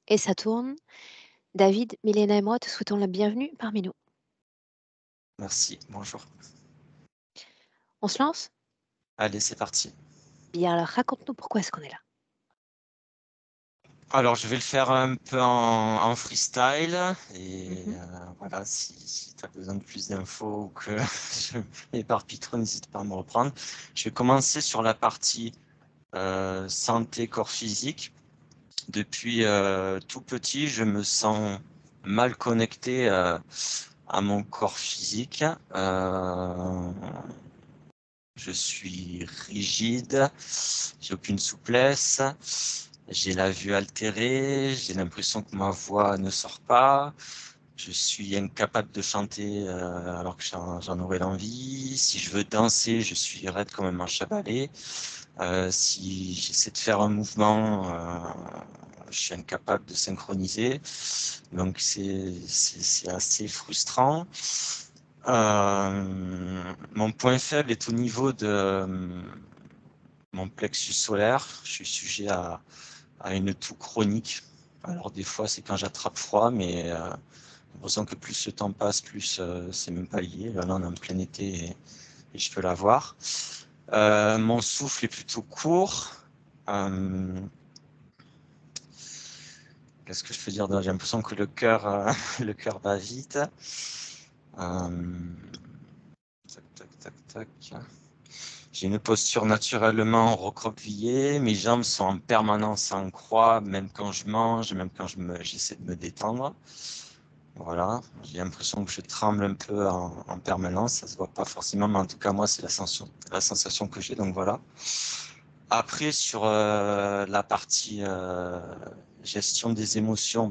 et ça tourne. David, Milena et moi te souhaitons la bienvenue parmi nous. Merci, bonjour. On se lance? Allez, c'est parti. Bien, alors raconte-nous pourquoi est-ce qu'on est là. Alors, je vais le faire un peu en freestyle et Mhm. voilà, si tu as besoin de plus d'infos ou que je m'éparpille trop, n'hésite pas à me reprendre. Je vais commencer sur la partie santé, corps physique. Depuis tout petit, je me sens mal connecté à mon corps physique. Je suis rigide, j'ai aucune souplesse, j'ai la vue altérée, j'ai l'impression que ma voix ne sort pas, je suis incapable de chanter alors que j'en aurais l'envie. Si je veux danser, je suis raide comme un manche à balai. Si j'essaie de faire un mouvement, je suis incapable de synchroniser. Donc c'est assez frustrant. Mon point faible est au niveau de mon plexus solaire. Je suis sujet à une toux chronique. Alors des fois c'est quand j'attrape froid, mais j'ai l'impression que plus le temps passe, plus c'est même pas lié. Là on est en plein été et je peux l'avoir. Mon souffle est plutôt court. Euh, Qu'est-ce que je peux dire d'autre? J'ai l'impression que le cœur le cœur bat vite. Tac, tac, tac, tac. J'ai une posture naturellement recroquevillée. Mes jambes sont en permanence en croix, même quand je mange, même quand j'essaie de me détendre. Voilà. J'ai l'impression que je tremble un peu en permanence. Ça se voit pas forcément, mais en tout cas, moi, c'est la sensation que j'ai. Donc voilà. Après, sur la partie gestion des émotions,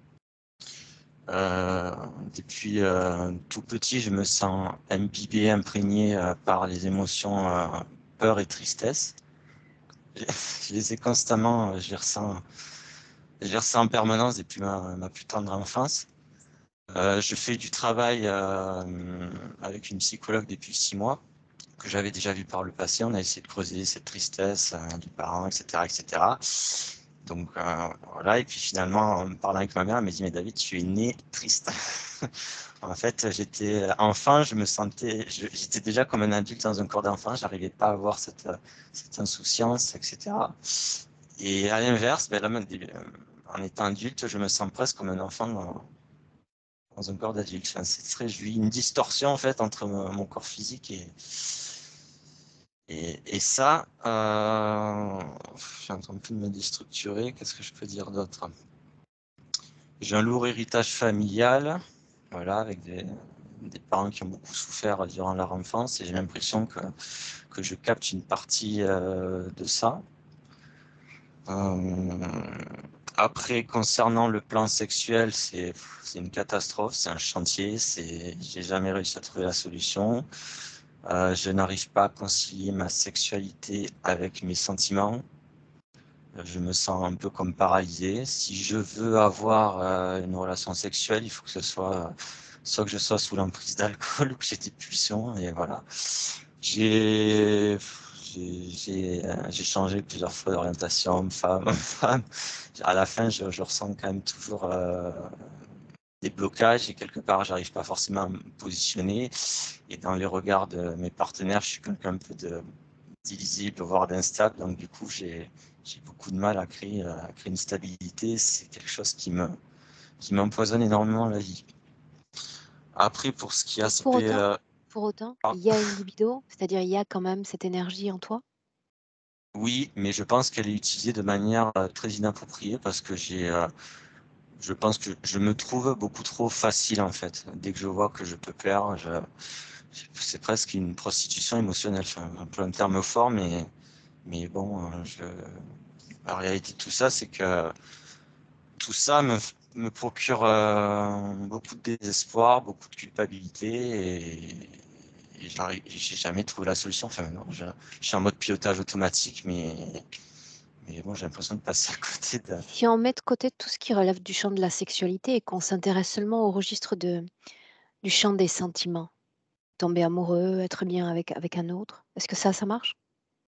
euh, depuis tout petit, je me sens imbibé, imprégné par les émotions peur et tristesse. Je les ai constamment, je les ressens en permanence depuis ma plus tendre enfance. Je fais du travail avec une psychologue depuis 6 mois, que j'avais déjà vu par le passé. On a essayé de creuser cette tristesse du parent, etc., etc. Donc voilà, et puis finalement, en me parlant avec ma mère, elle m'a dit, mais David, tu es né triste. En fait, j'étais enfant, j'étais déjà comme un adulte dans un corps d'enfant, j'arrivais pas à avoir cette insouciance, etc. Et à l'inverse, ben là, en étant adulte, je me sens presque comme un enfant dans un corps d'adulte. Enfin, je vis une distorsion en fait entre mon corps physique et ça. Je suis en train de me déstructurer. Qu'est-ce que je peux dire d'autre? J'ai un lourd héritage familial, voilà, avec des parents qui ont beaucoup souffert durant leur enfance, et j'ai l'impression que je capte une partie de ça. Euh, Après, concernant le plan sexuel, c'est une catastrophe, c'est un chantier, j'ai jamais réussi à trouver la solution. Je n'arrive pas à concilier ma sexualité avec mes sentiments. Je me sens un peu comme paralysé. Si je veux avoir une relation sexuelle, il faut que ce soit que je sois sous l'emprise d'alcool ou que j'ai des pulsions. Et voilà. J'ai j'ai changé plusieurs fois d'orientation, homme, femme. À la fin, je ressens quand même toujours des blocages et quelque part, j'arrive pas forcément à me positionner. Et dans les regards de mes partenaires, je suis quelqu'un un peu d'illisible, voire d'instable. Donc du coup, j'ai beaucoup de mal à créer une stabilité. C'est quelque chose qui m'empoisonne énormément la vie. Après, pour ce qui est Et aspect... pour autant, ah, il y a une libido, c'est-à-dire il y a quand même cette énergie en toi. oui, mais je pense qu'elle est utilisée de manière très inappropriée parce que je pense que je me trouve beaucoup trop facile en fait. Dès que je vois que je peux plaire, c'est presque une prostitution émotionnelle. Enfin, un peu un terme fort, mais bon, la réalité de tout ça, c'est que tout ça me procure beaucoup de désespoir, beaucoup de culpabilité et j'ai jamais trouvé la solution. Enfin, non, je suis en mode pilotage automatique, mais bon, j'ai l'impression de passer à côté de. Si on met de côté tout ce qui relève du champ de la sexualité et qu'on s'intéresse seulement au registre du champ des sentiments, tomber amoureux, être bien avec un autre, est-ce que ça marche?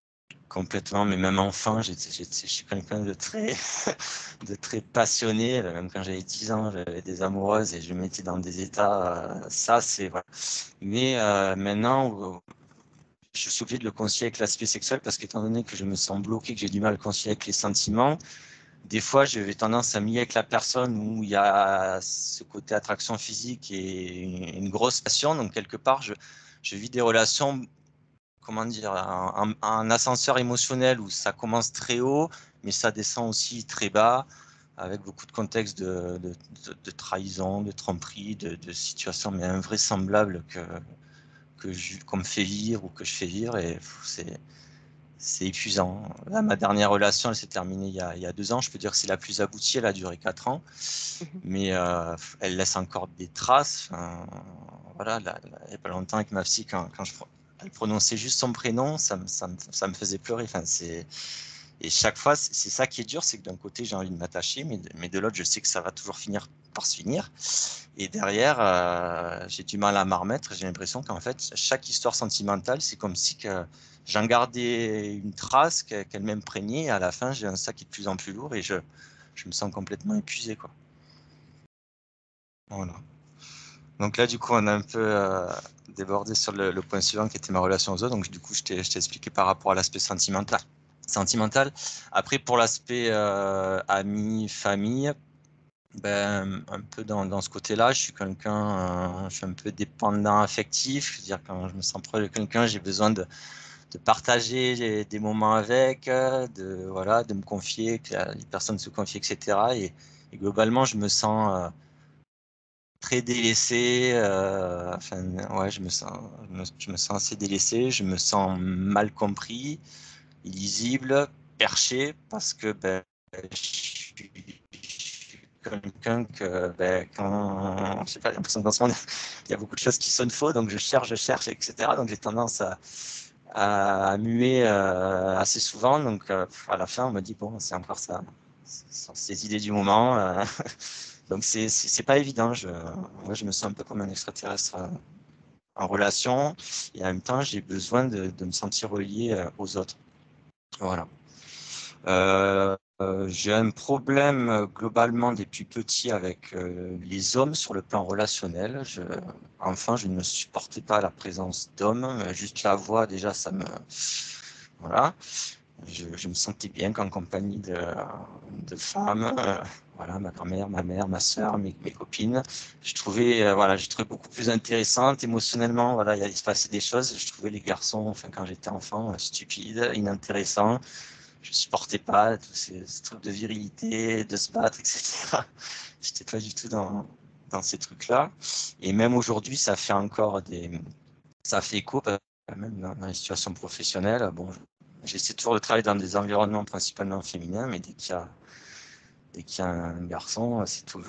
Complètement, mais même enfant, je suis quelqu'un de très, de très passionné. Même quand j'avais 10 ans, j'avais des amoureuses et je me mettais dans des états. Ça, c'est voilà. Mais maintenant, je suis obligé de le concilier avec l'aspect sexuel parce qu'étant donné que je me sens bloqué, que j'ai du mal à le concilier avec les sentiments, des fois, j'ai tendance à me lier avec la personne où il y a ce côté attraction physique et une grosse passion. Donc, quelque part, je vis des relations, comment dire, un ascenseur émotionnel où ça commence très haut, mais ça descend aussi très bas, avec beaucoup de contextes de trahison, de tromperie, de situations mais invraisemblables qu'on me fait vivre ou que je fais vivre. Et c'est épuisant. Là, ma dernière relation, elle s'est terminée il y a 2 ans. Je peux dire que c'est la plus aboutie. Elle a duré 4 ans. Mmh. Mais elle laisse encore des traces. Enfin, voilà, il n'y a pas longtemps avec ma psy, quand elle prononçait juste son prénom, ça me faisait pleurer. Enfin, et chaque fois, c'est ça qui est dur, c'est que d'un côté, j'ai envie de m'attacher, mais de l'autre, je sais que ça va toujours finir par se finir. Et derrière, j'ai du mal à m'en remettre. J'ai l'impression qu'en fait, chaque histoire sentimentale, c'est comme si que j'en gardais une trace, qu'elle m'imprégnait. Et à la fin, j'ai un sac qui est de plus en plus lourd et je me sens complètement épuisé, quoi. Voilà. Donc là, du coup, on a un peu débordé sur le point suivant qui était ma relation aux autres. Donc, du coup, je t'ai expliqué par rapport à l'aspect sentimental. Après, pour l'aspect ami, famille, ben, un peu dans ce côté-là, je suis un peu dépendant affectif. Je veux dire, quand je me sens proche de quelqu'un, j'ai besoin de partager des moments avec, voilà, de me confier, que les personnes se confient, etc. Et globalement, je me sens très délaissé. Enfin, ouais, je me sens assez délaissé. Je me sens mal compris, illisible, perché, parce que ben, je suis quelqu'un que quand je sais pas, j'ai l'impression que dans ce monde, il y a beaucoup de choses qui sonnent faux, donc je cherche, etc. Donc j'ai tendance à muer assez souvent. Donc à la fin, on me dit bon, c'est encore ça, ces idées du moment. Donc c'est pas évident. Moi, je me sens un peu comme un extraterrestre en relation, et en même temps, j'ai besoin de me sentir relié aux autres. Voilà. J'ai un problème globalement depuis petit avec les hommes sur le plan relationnel. Enfin, je ne supportais pas la présence d'hommes. Juste la voix, déjà, voilà. Je me sentais bien qu'en compagnie de femmes. Voilà, ma grand-mère, ma mère, ma soeur, mes copines. Voilà, je trouvais beaucoup plus intéressante émotionnellement. Voilà, il se passait des choses. Je trouvais les garçons, enfin, quand j'étais enfant, stupides, inintéressants. Je supportais pas tous ces trucs de virilité, de se battre, etc. J'étais pas du tout dans ces trucs-là. Et même aujourd'hui, ça fait écho, même dans les situations professionnelles. Bon, j'essaie toujours de travailler dans des environnements principalement féminins, mais dès qu'il y a un garçon,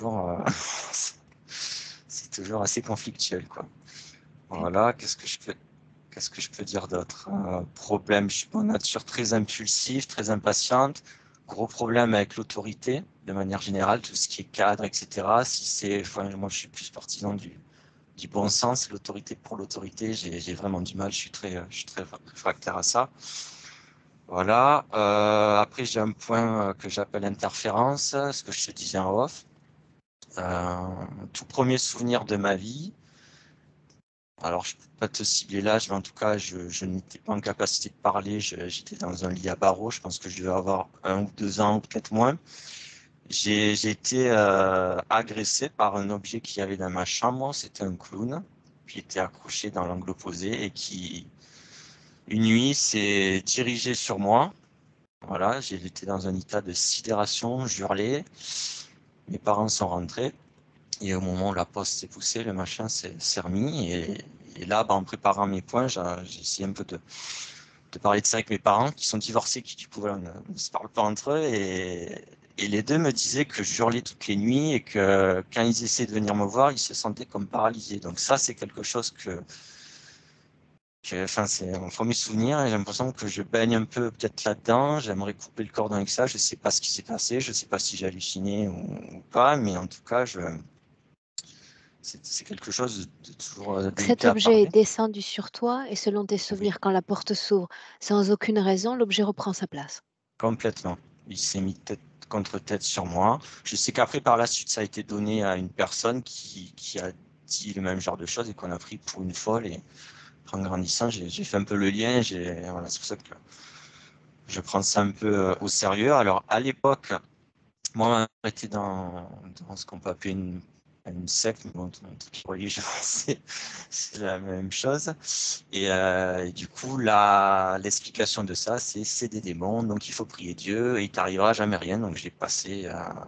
c'est toujours assez conflictuel, quoi. Voilà, qu'est-ce que je peux dire d'autre? Problème, je suis de nature très impulsive, très impatiente. Gros problème avec l'autorité, de manière générale, tout ce qui est cadre, etc. Enfin, moi, je suis plus partisan du bon sens, l'autorité pour l'autorité. J'ai vraiment du mal, je suis très réfractaire à ça. Voilà. Après, j'ai un point que j'appelle interférence, ce que je te disais en off. Tout premier souvenir de ma vie. Alors, je ne peux pas te cibler l'âge, mais en tout cas, je n'étais pas en capacité de parler. J'étais dans un lit à barreaux. Je pense que je devais avoir 1 ou 2 ans, ou peut-être moins. J'ai été agressé par un objet qu'il y avait dans ma chambre. C'était un clown qui était accroché dans l'angle opposé et qui, une nuit, s'est dirigé sur moi. Voilà, j'étais dans un état de sidération, j'hurlais. Mes parents sont rentrés. Et au moment où la poste s'est poussée, le machin s'est remis. Et là, en préparant mes points, j'ai essayé un peu de parler de ça avec mes parents, qui sont divorcés, qui du coup voilà, ne se parlent pas entre eux. Et les deux me disaient que je hurlais toutes les nuits et que quand ils essayaient de venir me voir, ils se sentaient comme paralysés. Donc ça, c'est quelque chose enfin, c'est un premier souvenir et j'ai l'impression que je baigne un peu peut-être là-dedans. J'aimerais couper le cordon avec ça. Je sais pas ce qui s'est passé. Je sais pas si j'ai halluciné ou pas, mais en tout cas, c'est quelque chose de toujours Cet délicat à objet est parler. descendu sur toi et selon tes Oui, souvenirs, quand la porte s'ouvre, sans aucune raison, l'objet reprend sa place. complètement. Il s'est mis tête contre tête sur moi. Je sais qu'après, par la suite, ça a été donné à une personne qui a dit le même genre de choses et qu'on a pris pour une folle. Et en grandissant, j'ai fait un peu le lien. Voilà, c'est pour ça que je prends ça un peu au sérieux. Alors, à l'époque, moi, ma mère était dans ce qu'on peut appeler une secte, mais bon, toute religion, c'est la même chose. Et du coup, l'explication de ça, c'est des démons, donc il faut prier Dieu et il t'arrivera jamais rien. Donc, j'ai passé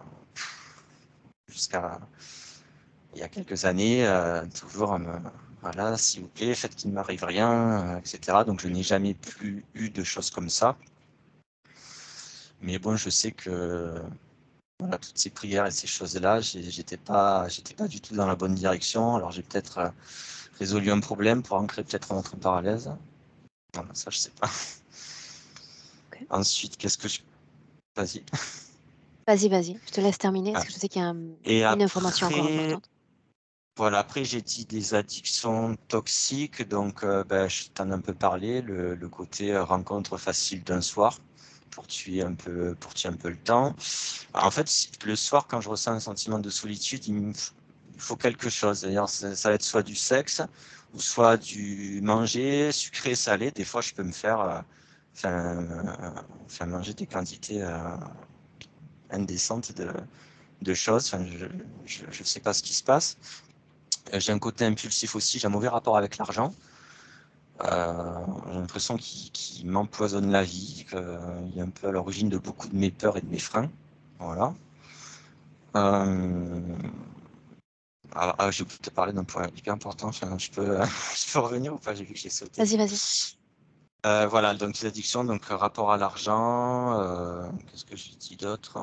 jusqu'à il y a quelques années, toujours à me, voilà, s'il vous plaît, faites qu'il ne m'arrive rien, etc. Donc, je n'ai jamais plus eu de choses comme ça. Mais bon, je sais que voilà, toutes ces prières et ces choses-là, j'étais pas du tout dans la bonne direction. Alors j'ai peut-être résolu un problème pour en créer peut-être un autre parallèle. Voilà, ça je sais pas. Ok. Ensuite, qu'est-ce que je... Vas-y. Vas-y, vas-y, je te laisse terminer parce Ah. que je sais qu'il y a Et une information encore après, importante. voilà, après j'ai dit des addictions toxiques, donc ben, je t'en ai un peu parlé, le côté rencontre facile d'un soir pour tuer un peu le temps. En fait, le soir, quand je ressens un sentiment de solitude, il faut quelque chose. D'ailleurs, ça va être soit du sexe, ou soit du manger, sucré, salé. Des fois, je peux me faire manger des quantités indécentes de choses. Enfin, je ne sais pas ce qui se passe. J'ai un côté impulsif aussi, j'ai un mauvais rapport avec l'argent. J'ai l'impression qu'il m'empoisonne la vie, qu'il est un peu à l'origine de beaucoup de mes peurs et de mes freins. Voilà. Euh, j'ai oublié de te parler d'un point hyper important. Enfin, je peux revenir ou pas? J'ai vu que j'ai sauté. Vas-y, vas-y. Voilà, donc les addictions, donc rapport à l'argent. Qu'est-ce que j'ai dit d'autre?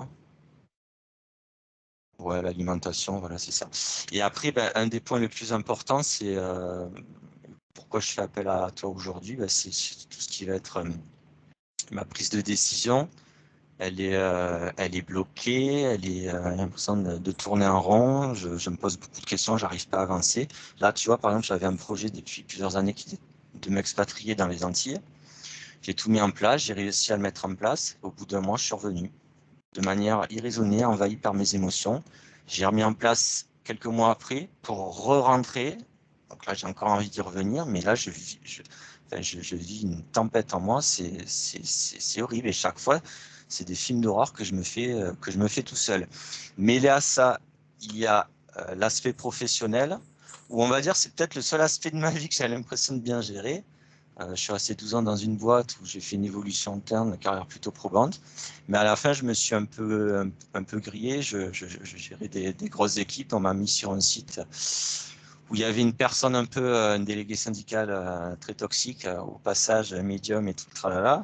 Ouais, l'alimentation, voilà, c'est ça. Et après, ben, un des points les plus importants, c'est pourquoi je fais appel à toi aujourd'hui, ben, c'est tout ce qui va être ma prise de décision. Elle est bloquée, j'ai l'impression de tourner en rond, je me pose beaucoup de questions, j'arrive pas à avancer. Là, tu vois, par exemple, j'avais un projet depuis plusieurs années qui était de m'expatrier dans les Antilles. J'ai tout mis en place, j'ai réussi à le mettre en place. Au bout d'un mois, je suis revenu de manière irraisonnée, envahi par mes émotions. J'ai remis en place quelques mois après pour re-rentrer. Donc là, j'ai encore envie d'y revenir, mais là, je vis une tempête en moi. C'est horrible. Et chaque fois, c'est des films d'horreur que je me fais tout seul. Mêlé à ça, il y a l'aspect professionnel, où on va dire c'est peut-être le seul aspect de ma vie que j'ai l'impression de bien gérer. Je suis resté 12 ans dans une boîte où j'ai fait une évolution interne, une carrière plutôt probante. Mais à la fin, je me suis un peu grillé. Je gérais des grosses équipes. On m'a mis sur un site où il y avait une personne un peu, une déléguée syndicale très toxique, au passage, médium et tout le tralala,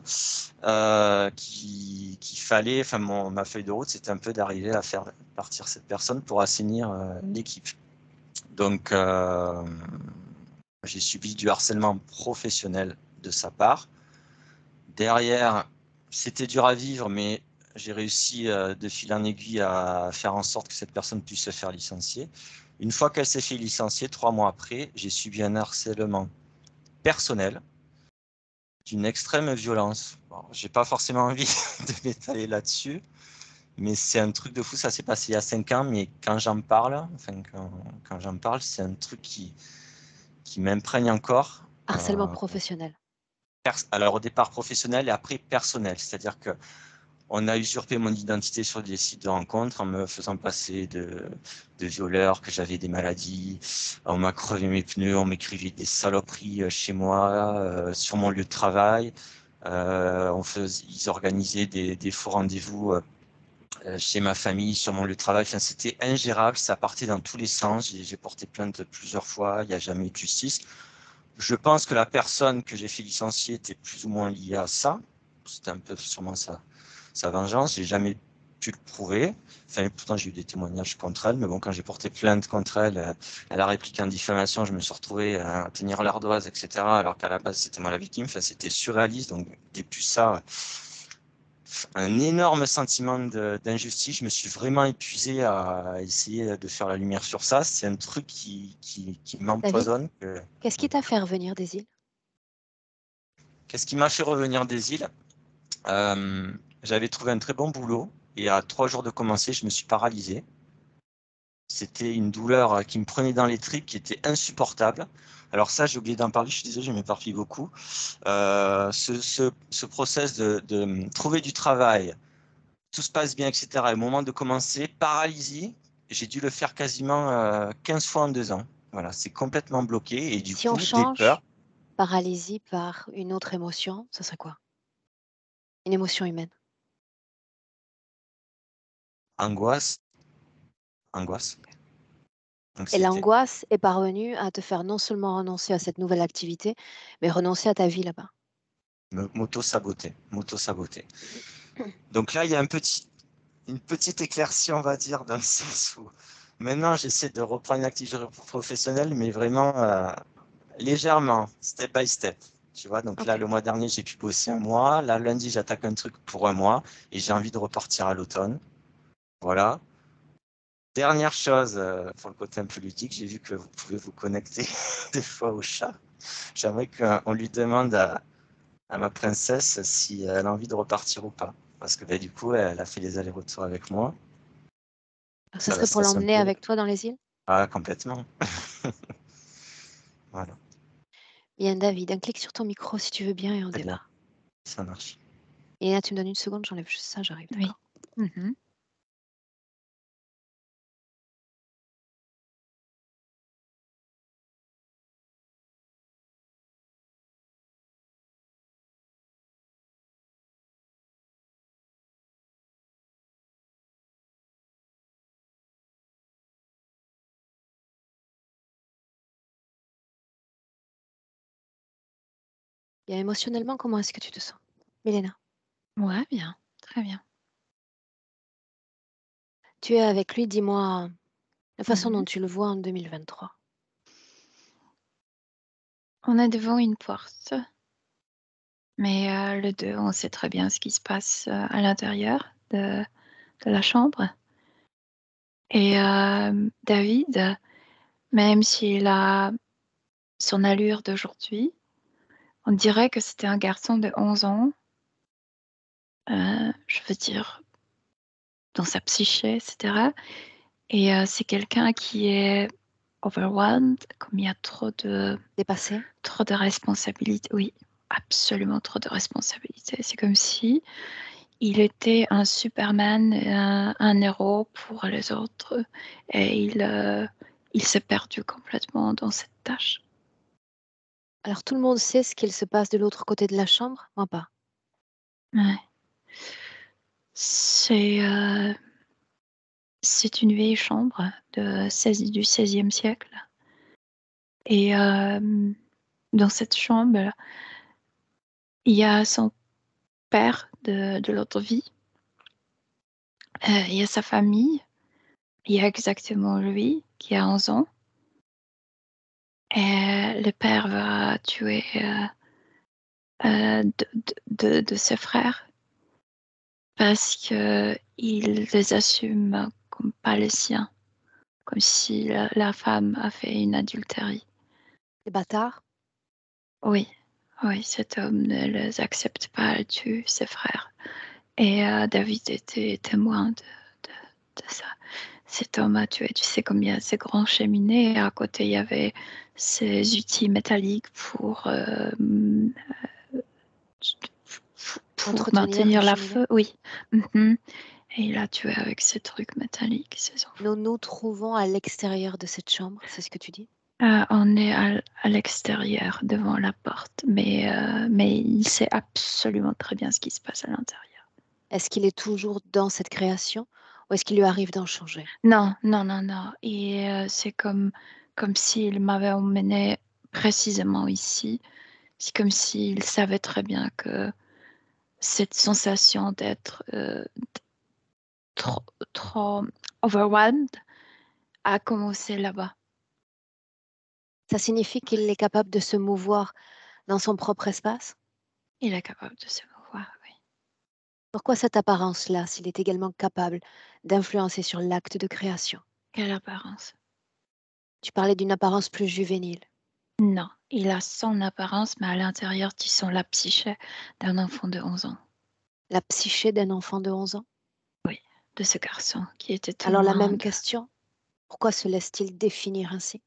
qu'il fallait, enfin, ma feuille de route, c'était un peu d'arriver à faire partir cette personne pour assainir l'équipe. Donc, j'ai subi du harcèlement professionnel de sa part. Derrière, c'était dur à vivre, mais j'ai réussi de fil en aiguille à faire en sorte que cette personne puisse se faire licencier. Une fois qu'elle s'est fait licencier, 3 mois après, j'ai subi un harcèlement personnel d'une extrême violence. Bon, j'ai pas forcément envie de m'étaler là-dessus, mais c'est un truc de fou. Ça s'est passé il y a 5 ans, mais quand j'en parle, quand j'en parle, c'est un truc qui m'imprègne encore. Harcèlement professionnel. Alors au départ professionnel et après personnel, c'est-à-dire que on a usurpé mon identité sur des sites de rencontres en me faisant passer de violeur, que j'avais des maladies. On m'a crevé mes pneus, on m'écrivait des saloperies chez moi, sur mon lieu de travail. Ils organisaient des faux rendez-vous chez ma famille, sur mon lieu de travail. Enfin, c'était ingérable, ça partait dans tous les sens. J'ai porté plainte plusieurs fois, il n'y a jamais eu de justice. Je pense que la personne que j'ai fait licencier était plus ou moins liée à ça. C'était un peu sûrement sa vengeance. J'ai jamais pu le prouver. Enfin, pourtant, j'ai eu des témoignages contre elle. Mais bon, quand j'ai porté plainte contre elle, elle a répliqué en diffamation. Je me suis retrouvé à tenir l'ardoise, etc. Alors qu'à la base, c'était moi la victime. Enfin, c'était surréaliste. Donc, depuis ça, un énorme sentiment d'injustice. Je me suis vraiment épuisé à essayer de faire la lumière sur ça. C'est un truc qui David, m'empoisonne. qu'est-ce qui t'a fait revenir des îles? Qu'est-ce qui m'a fait revenir des îles? J'avais trouvé un très bon boulot et à 3 jours de commencer, je me suis paralysé. C'était une douleur qui me prenait dans les tripes, qui était insupportable. Alors ça, j'ai oublié d'en parler, je suis désolé, je m'éparpille beaucoup. Ce process de trouver du travail, tout se passe bien, etc. Et au moment de commencer, paralysie, j'ai dû le faire quasiment 15 fois en 2 ans. Voilà, c'est complètement bloqué et du Si on coup, des change peurs, paralysie par une autre émotion, ça serait quoi? Une émotion humaine. angoisse, angoisse, Et anxiété, l'angoisse est parvenue à te faire non seulement renoncer à cette nouvelle activité, mais renoncer à ta vie là-bas. m'auto-saboter, m'auto-saboter. Donc là, il y a une petite éclaircie, on va dire, dans le sens où maintenant, j'essaie de reprendre une activité professionnelle, mais vraiment légèrement, step by step. Tu vois, donc là, Ok. le mois dernier, j'ai pu bosser un mois. Là, lundi, j'attaque un truc pour un mois et j'ai envie de repartir à l'automne. Voilà. Dernière chose, pour le côté un peu ludique, j'ai vu que vous pouvez vous connecter des fois au chat. J'aimerais qu'on lui demande à ma princesse si elle a envie de repartir ou pas. Parce que bah, du coup, elle a fait les allers-retours avec moi. Donc, ça Ça la serait pour stresse un l'emmener peu. avec toi dans les îles? Ah, complètement. Voilà, Bien, David, un clic sur ton micro si tu veux bien et on très bien, démarre. ça marche. Et là, tu me donnes une seconde, j'enlève juste ça, j'arrive, Oui. d'accord? Mhm. Et émotionnellement, comment est-ce que tu te sens? Milena, Ouais, bien, très bien. tu es avec lui, dis-moi la façon dont Mhm. tu le vois en 2023. On est devant une porte, mais le deux, on sait très bien ce qui se passe à l'intérieur de la chambre. Et David, même s'il a son allure d'aujourd'hui, on dirait que c'était un garçon de 11 ans, je veux dire, dans sa psyché, etc. Et c'est quelqu'un qui est overwhelmed, comme il y a Dépassé? trop de responsabilités. Oui, absolument trop de responsabilités. C'est comme si il était un Superman, un héros pour les autres, et il s'est perdu complètement dans cette tâche. Alors, tout le monde sait ce qu'il se passe de l'autre côté de la chambre? Moi pas. Ouais. C'est c'est une vieille chambre du XVIe siècle. Et dans cette chambre, il y a son père de l'autre vie, il y a sa famille, il y a exactement lui qui a 11 ans. Et le père va tuer de ses frères parce qu'il les assume comme pas les siens, comme si la femme a fait une adultérie. Les bâtards? Oui, oui, cet homme ne les accepte pas, elle tue ses frères. Et David était témoin de ça. Cet homme a tué, tu sais, comme il y a ces grandes cheminées, et à côté il y avait ces outils métalliques pour Entretenir les maintenir la cheminées? feu, oui. Mhm. Et il a tué avec ces trucs métalliques, ses enfants. Nous nous trouvons à l'extérieur de cette chambre, c'est ce que tu dis? On est à l'extérieur, devant la porte, mais il sait absolument très bien ce qui se passe à l'intérieur. Est-ce qu'il est toujours dans cette création ou est-ce qu'il lui arrive d'en changer? Non, non, non, non. Et c'est comme s'il m'avait emmené précisément ici. C'est comme s'il savait très bien que cette sensation d'être trop, trop overwhelmed a commencé là-bas. Ça signifie qu'il est capable de se mouvoir dans son propre espace? Il est capable de se mouvoir, oui. Pourquoi cette apparence-là, s'il est également capable d'influencer sur l'acte de création? Quelle apparence? Tu parlais d'une apparence plus juvénile. Non, il a son apparence, mais à l'intérieur, tu sens la psyché d'un enfant de 11 ans. La psyché d'un enfant de 11 ans? Oui, de ce garçon qui était Alors la témoin même de question, pourquoi se laisse-t-il définir ainsi?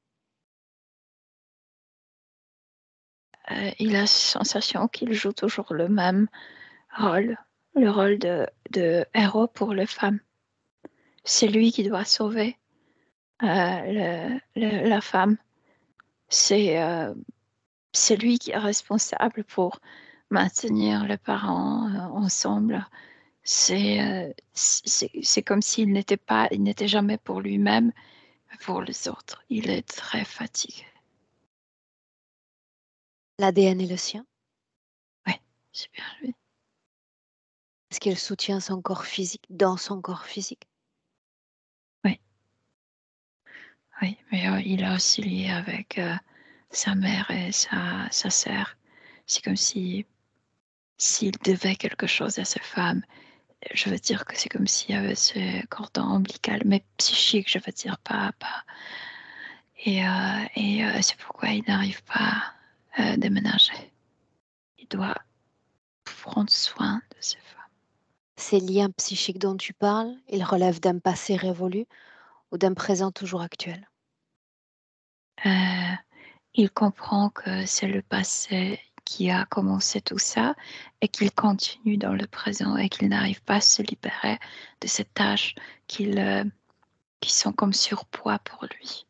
il a la sensation qu'il joue toujours le même rôle, le rôle de héros pour les femmes. C'est lui qui doit sauver, la femme. C'est, c'est lui qui est responsable pour maintenir les parents, ensemble. C'est comme s'il il n'était jamais pour lui-même, mais pour les autres. Il est très fatigué. L'ADN est le sien? Oui, c'est bien lui. Est-ce qu'il soutient son corps physique dans son corps physique? Oui, oui, mais, il est aussi lié avec, sa mère et sa sœur. C'est comme si s'il devait quelque chose à sa femme, je veux dire que c'est comme s'il y avait ce cordon ombilical, mais psychique, je veux dire, pas c'est pourquoi il n'arrive pas à déménager. Il doit prendre soin de ses femmes. Ces liens psychiques dont tu parles, ils relèvent d'un passé révolu ou d'un présent toujours actuel? Heu, il comprend que c'est le passé qui a commencé tout ça et qu'il continue dans le présent et qu'il n'arrive pas à se libérer de ces tâches qu'il, qui sont comme surpoids pour lui.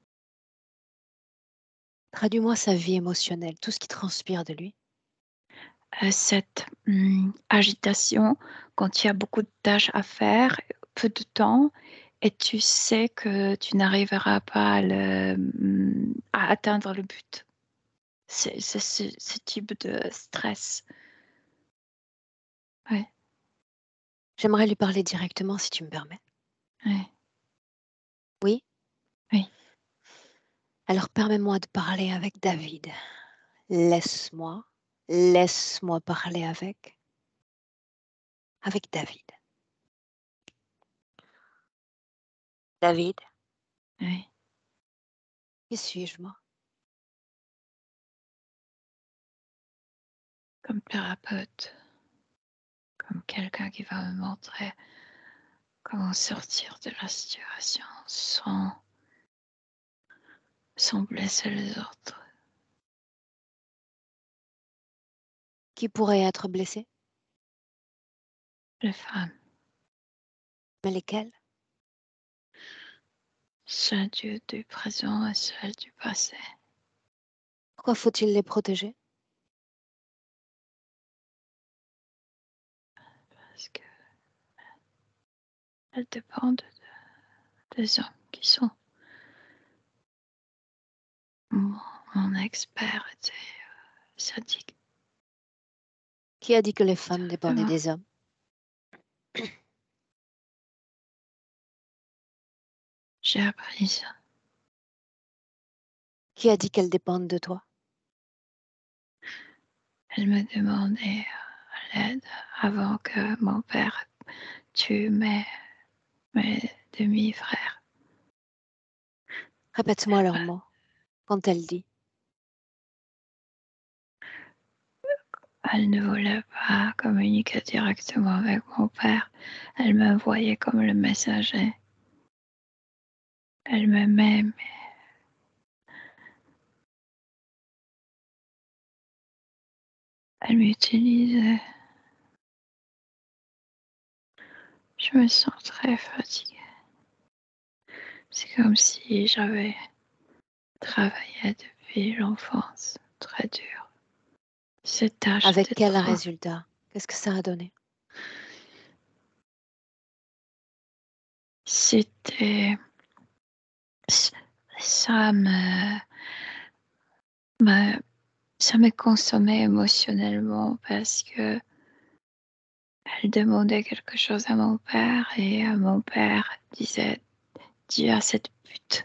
Traduis-moi sa vie émotionnelle, tout ce qui transpire de lui. Cette, agitation quand il y a beaucoup de tâches à faire, peu de temps et tu sais que tu n'arriveras pas à atteindre le but. C'est ce type de stress. Ouais, J'aimerais lui parler directement si tu me permets. ouais, Oui? oui. Alors permets-moi de parler avec David. Laisse-moi, laisse-moi parler avec David. David, Oui, qui suis-je moi? comme thérapeute, comme quelqu'un qui va me montrer comment sortir de la situation sans blesser les autres. Qui pourrait être blessé? Les femmes, Mais lesquelles? celles du présent et celles du passé. Pourquoi faut-il les protéger? Parce qu'elles dépendent des hommes qui sont mon, mon expert était sadique. Qui a dit que les femmes dépendaient Directement. des hommes? J'ai appris ça. Qui a dit qu'elles dépendent de toi? Elle me demandait l'aide avant que mon père tue mes demi-frères. Répète-moi leurs mots. Quand elle dit, Elle ne voulait pas communiquer directement avec mon père. Elle me voyait comme le messager. Elle m'aimait, mais elle m'utilisait. Je me sens très fatiguée. C'est comme si j'avais travaillé depuis l'enfance, très dur. Cette tâche avec était quel trop. résultat? Qu'est-ce que ça a donné? C'était, ça me, ça me consommait émotionnellement parce que elle demandait quelque chose à mon père et mon père disait: «Dis à cette pute»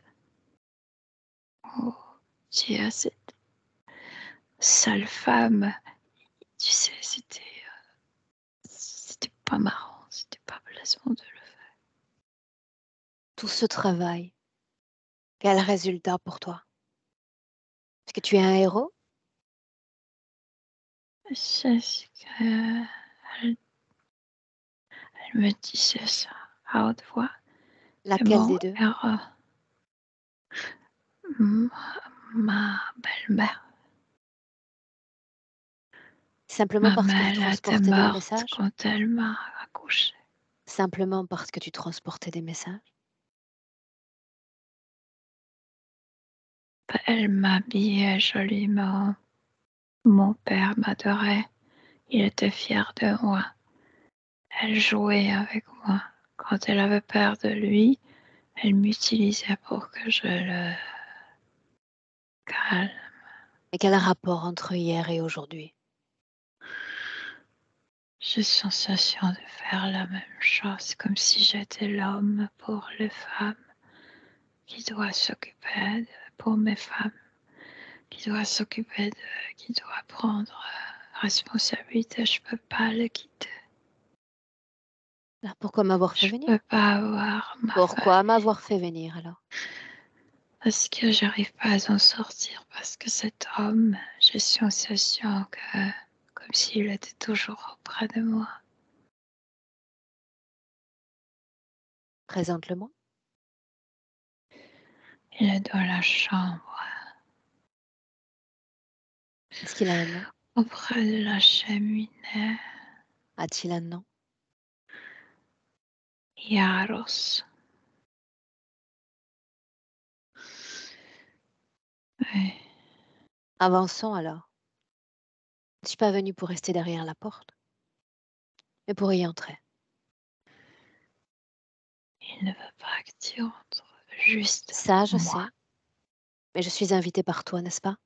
ou «Dis à cette sale femme». Tu sais, c'était pas marrant, c'était pas placement de le faire. Tout ce travail, quel résultat pour toi? Est-ce que tu es un héros? C'est ce qu'elle elle me disait ça à haute voix. Et Laquelle bon, des deux? ma belle-mère, Simplement ma parce que tu mère était transportais des morte messages? quand elle m'a accouchée. Simplement parce que tu transportais des messages? Elle m'habillait joliment. Mon père m'adorait. Il était fier de moi. Elle jouait avec moi. Quand elle avait peur de lui, elle m'utilisait pour que je le calme. Et quel rapport entre hier et aujourd'hui? J'ai sensation de faire la même chose, comme si j'étais l'homme pour les femmes, qui doit s'occuper pour mes femmes, qui doit s'occuper qui doit prendre responsabilité. Je peux pas le quitter. Alors pourquoi m'avoir fait Je venir? peux pas avoir ma Pourquoi famille. m'avoir fait venir alors? Parce que j'arrive pas à s'en sortir, parce que cet homme, j'ai sensation que, comme s'il était toujours auprès de moi. Présente-le-moi. Il est dans la chambre, Est-ce qu'il a un nom? auprès de la cheminée. A-t-il un nom? Yaros. Oui. Avançons alors. Je ne suis pas venue pour rester derrière la porte, mais pour y entrer. Il ne veut pas que tu entres, juste Ça, je moi. sais. Mais je suis invitée par toi, n'est-ce pas?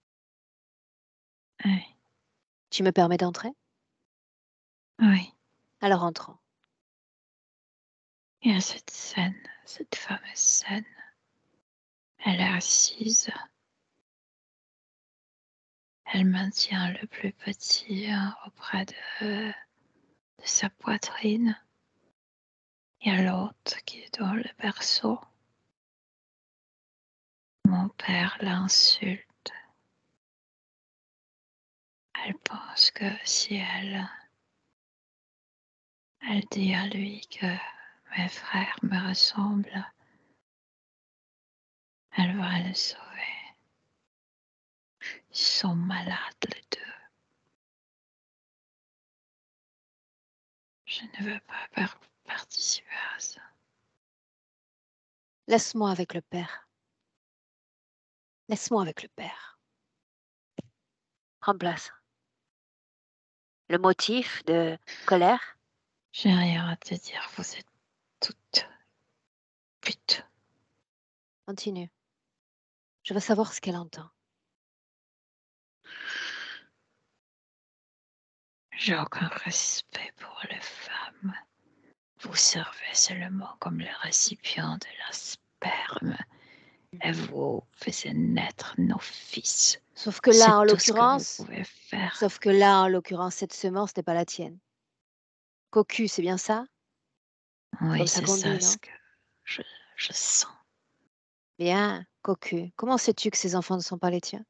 Oui, Tu me permets d'entrer? oui. Alors entrons. Il y a cette scène, cette fameuse scène. Elle est assise. Elle maintient le plus petit auprès de sa poitrine. Il y a l'autre qui est dans le berceau. Mon père l'insulte. Elle pense que si elle dit à lui que mes frères me ressemblent, elle va le sauver. Ils sont malades les deux. Je ne veux pas participer à ça. Laisse-moi avec le père. Laisse-moi avec le père. Prends place. Le motif de colère? J'ai rien à te dire, vous êtes toutes putes. Continue. Je veux savoir ce qu'elle entend. J'ai aucun respect pour les femmes. Vous servez seulement comme le récipient de la sperme et vous faisiez naître nos fils. Sauf que là, en C'est tout ce que vous l'occurrence, pouvez faire. cette semence n'est pas la tienne. Cocu, c'est bien ça? C'est Oui, comme ça c'est qu'on ça dit, ce non? que je sens. Bien, cocu. Comment sais-tu que ces enfants ne sont pas les tiens?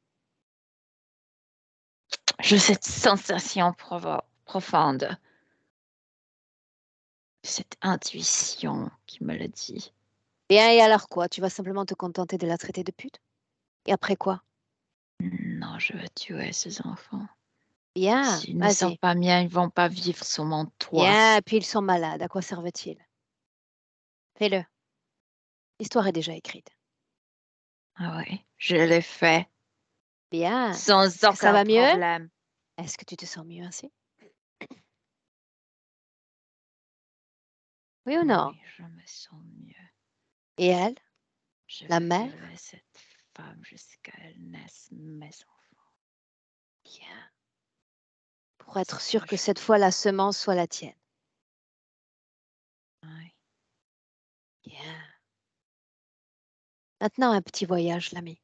J'ai cette sensation profonde, cette intuition qui me le dit. Bien, et alors quoi? Tu vas simplement te contenter de la traiter de pute? Et après quoi? Non, je veux tuer ces enfants. Bien, S'ils ne sont vas-y. pas miens, ils vont pas vivre sur mon toit. Bien, puis ils sont malades. À quoi servent-ils? Fais-le. L'histoire est déjà écrite. Ah oui, je l'ai fait Bien. sans Est-ce que ça aucun va mieux? problème. Est-ce que tu te sens mieux ainsi? Oui ou non? Oui, je me sens mieux. Et elle, Je la vais mère? violer cette femme jusqu'à elle naisse mes enfants. Bien. Pour être C'est ce sûr que que je cette veux. fois la semence soit la tienne. Oui. Bien. Maintenant, un petit voyage, l'ami.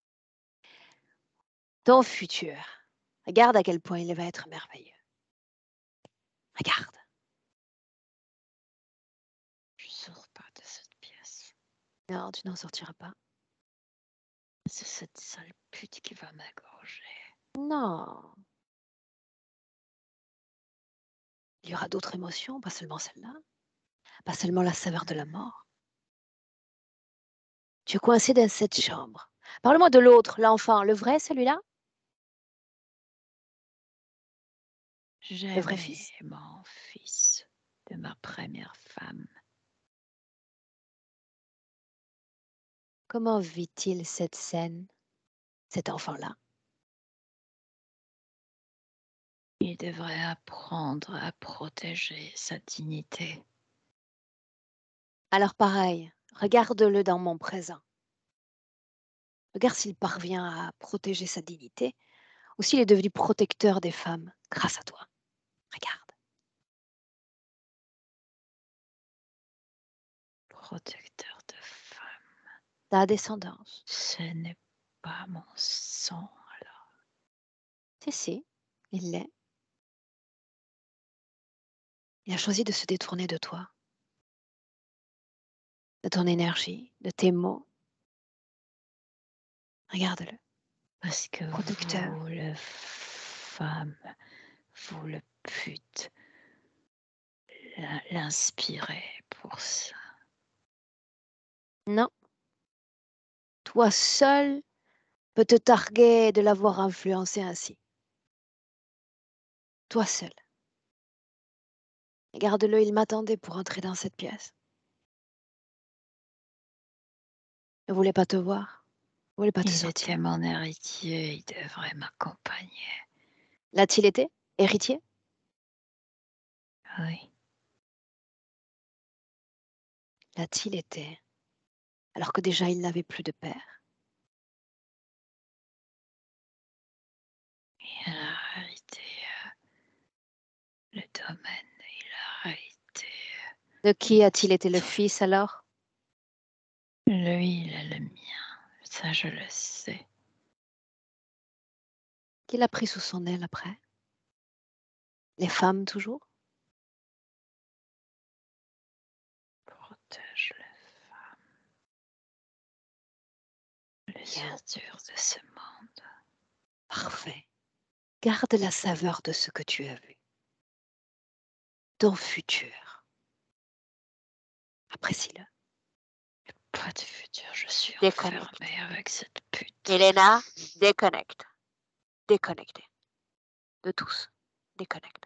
Ton futur. Regarde à quel point il va être merveilleux. Regarde. Je sors pas de cette pièce. Non, tu n'en sortiras pas. C'est cette sale pute qui va m'égorger. Non. Il y aura d'autres émotions, pas seulement celle-là. Pas seulement la saveur de la mort. Tu es coincé dans cette chambre. Parle-moi de l'autre, l'enfant, le vrai, celui-là? Le vrai fils. J'aimais mon fils de ma première femme. Comment vit-il cette scène, cet enfant-là? Il devrait apprendre à protéger sa dignité. Alors pareil, regarde-le dans mon présent. Regarde s'il parvient à protéger sa dignité ou s'il est devenu protecteur des femmes grâce à toi. Regarde. Protecteur de femmes. Ta descendance. Ce n'est pas mon sang, alors. Si, il l'est. Il a choisi de se détourner de toi, de ton énergie, de tes mots. Regarde-le. Parce que Protecteur. vous, le femme, vous, le pute, l'inspirez pour ça. Non. Toi seul peux te targuer de l'avoir influencé ainsi. Toi seul. Regarde-le, il m'attendait pour entrer dans cette pièce. Il ne voulait pas te voir. Il ne voulait pas te Il sortir. était mon héritier, il devrait m'accompagner. L'a-t-il été? Héritier? Oui. L'a-t-il été? Alors que déjà il n'avait plus de père. Il a hérité le domaine, il a hérité. De qui a-t-il été le fils alors? Lui, il est le mien, ça je le sais. Qui l'a pris sous son aile après? Les femmes toujours? Protège les femmes, les Bien. ordures de ce monde. Parfait. Garde la saveur de ce que tu as vu. Ton futur. Apprécie-le. Pas de futur, je suis Déconnecte. enfermée avec cette pute. Elena, déconnecte. Déconnectez. De tous. Déconnecte.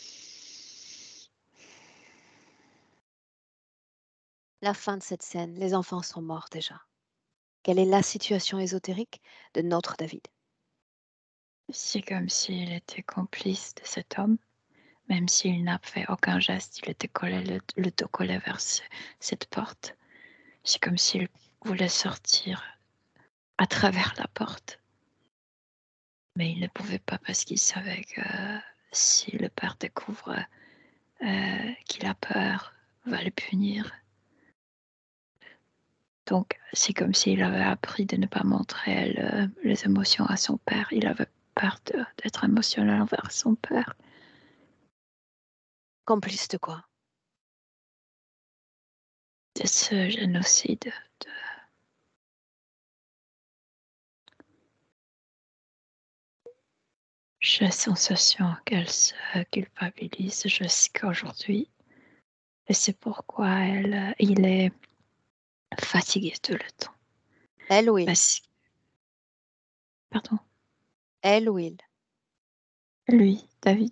La fin de cette scène, les enfants sont morts déjà. Quelle est la situation ésotérique de notre David? C'est comme s'il était complice de cet homme, même s'il n'a fait aucun geste, il était collé, le dos collé vers cette porte. C'est comme s'il voulait sortir à travers la porte. Mais il ne pouvait pas parce qu'il savait que si le père découvre qu'il a peur, va le punir. Donc c'est comme s'il avait appris de ne pas montrer les émotions à son père. Il avait peur d'être émotionnel envers son père. Complice de quoi? De ce génocide. J'ai la sensation qu'elle se culpabilise jusqu'à aujourd'hui. Et c'est pourquoi il est fatigué tout le temps. Elle ou il? Pardon. Elle ou il? Lui, David.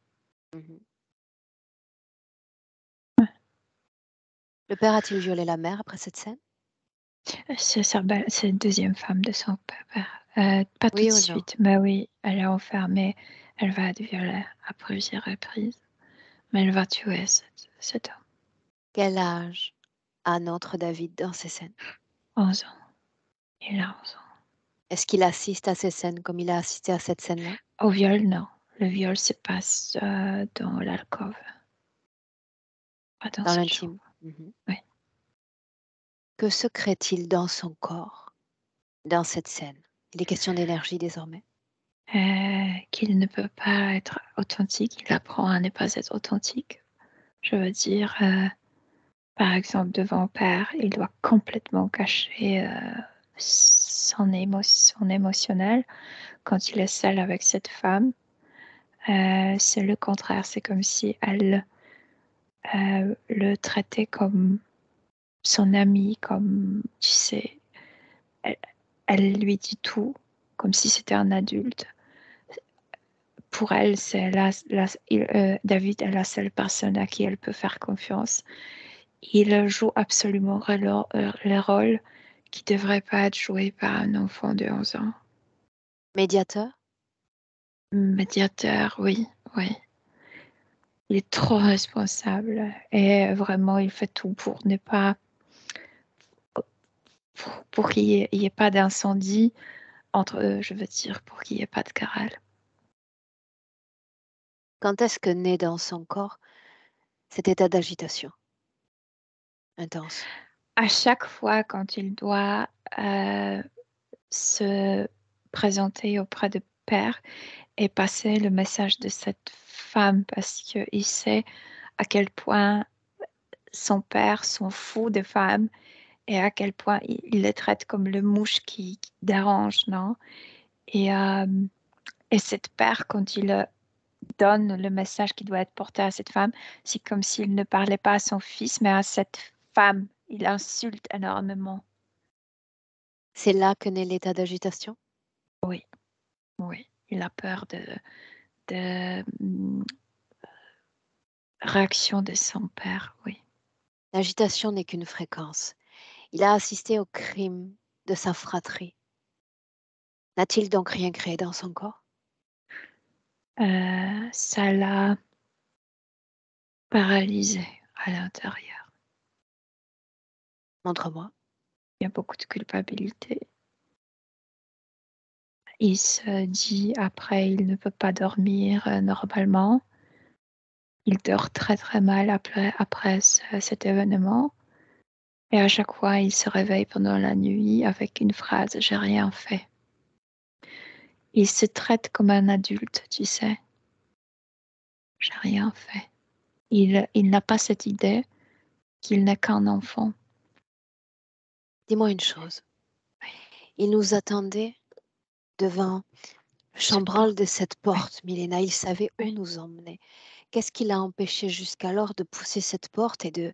Ouais. Le père a-t-il violé la mère après cette scène? C'est une deuxième femme de son père. Pas tout Oui de ou non? suite, mais oui, elle est enfermée. Elle va être violée à plusieurs reprises. Mais elle va tuer cet homme. Quel âge a notre David dans ces scènes? 11 ans. Il a 11 ans. Est-ce qu'il assiste à ces scènes comme il a assisté à cette scène-là? Au viol, non. Le viol se passe dans l'alcôve. Pas dans Dans cette l'intime? chambre. Oui. Que se crée-t-il dans son corps, dans cette scène? Il est question d'énergie désormais. Qu'il ne peut pas être authentique. Il apprend à ne pas être authentique. Je veux dire, Par exemple, devant père, il doit complètement cacher son émotionnel quand il est seul avec cette femme. C'est le contraire, c'est comme si elle le traitait comme son ami, comme, tu sais, elle lui dit tout, comme si c'était un adulte. Pour elle, c'est David est la seule personne à qui elle peut faire confiance. Il joue absolument les rôles qui ne devraient pas être joués par un enfant de 11 ans. Médiateur? Médiateur, oui, oui. Il est trop responsable et vraiment, il fait tout pour ne pas, pour qu'il n'y ait pas d'incendie entre eux, je veux dire, pour qu'il n'y ait pas de querelle. Quand est-ce que naît dans son corps cet état d'agitation intense? À chaque fois quand il doit se présenter auprès de père et passer le message de cette femme parce qu'il sait à quel point son père s'en fout des femmes et à quel point il les traite comme le mouche qui dérange, non? Et, et cette père, quand il donne le message qui doit être porté à cette femme, c'est comme s'il ne parlait pas à son fils, mais à cette femme. Il insulte énormément. C'est là que naît l'état d'agitation? Oui, oui. Il a peur de réaction de son père, oui. L'agitation n'est qu'une fréquence. Il a assisté au crime de sa fratrie. N'a-t-il donc rien créé dans son corps? Ça l'a paralysé à l'intérieur. Montre-moi. Il y a beaucoup de culpabilité. Il se dit après, il ne peut pas dormir normalement. Il dort très très mal après cet événement. Et à chaque fois, il se réveille pendant la nuit avec une phrase, j'ai rien fait. Il se traite comme un adulte, tu sais. J'ai rien fait. Il n'a pas cette idée qu'il n'est qu'un enfant. Dis-moi une chose. Il nous attendait devant le chambranle de cette porte, Milena. Il savait où nous emmener. Qu'est-ce qui l'a empêché jusqu'alors de pousser cette porte et de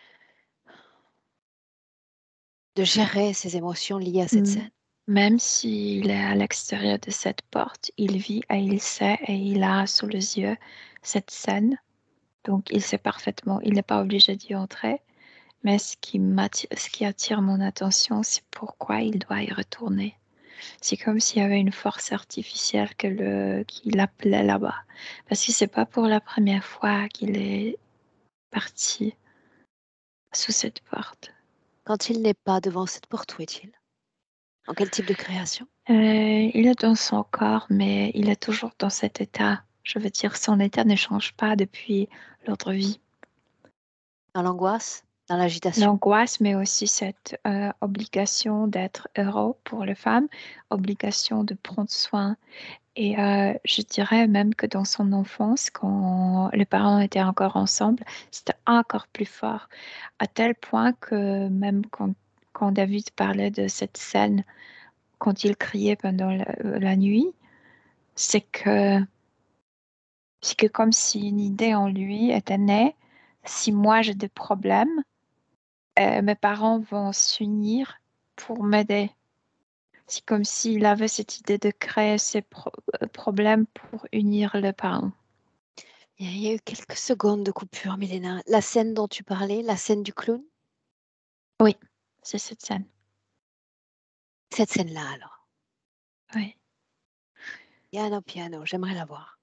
gérer ses émotions liées à cette scène? Même s'il est à l'extérieur de cette porte, il vit et il sait et il a sous les yeux cette scène. Donc il sait parfaitement, il n'est pas obligé d'y entrer. Mais ce qui attire mon attention, c'est pourquoi il doit y retourner. C'est comme s'il y avait une force artificielle qui l'appelait là-bas. Parce que c'est pas pour la première fois qu'il est parti sous cette porte. Quand il n'est pas devant cette porte, où est-il? En quel type de création? Il est dans son corps, mais il est toujours dans cet état. Je veux dire, son état ne change pas depuis l'autre vie. Dans l'angoisse? Dans l'agitation? L'angoisse, mais aussi cette obligation d'être heureux pour les femmes, obligation de prendre soin. Et je dirais même que dans son enfance, quand les parents étaient encore ensemble, c'était encore plus fort. À tel point que même quand David parlait de cette scène, quand il criait pendant la nuit, c'est que comme si une idée en lui était née. Si moi j'ai des problèmes, mes parents vont s'unir pour m'aider. C'est comme s'il avait cette idée de créer ces problèmes pour unir les parents. Il y a eu quelques secondes de coupure, Milena. La scène dont tu parlais, la scène du clown? Oui, c'est cette scène. Cette scène-là, alors. Oui. Piano, piano, j'aimerais la voir.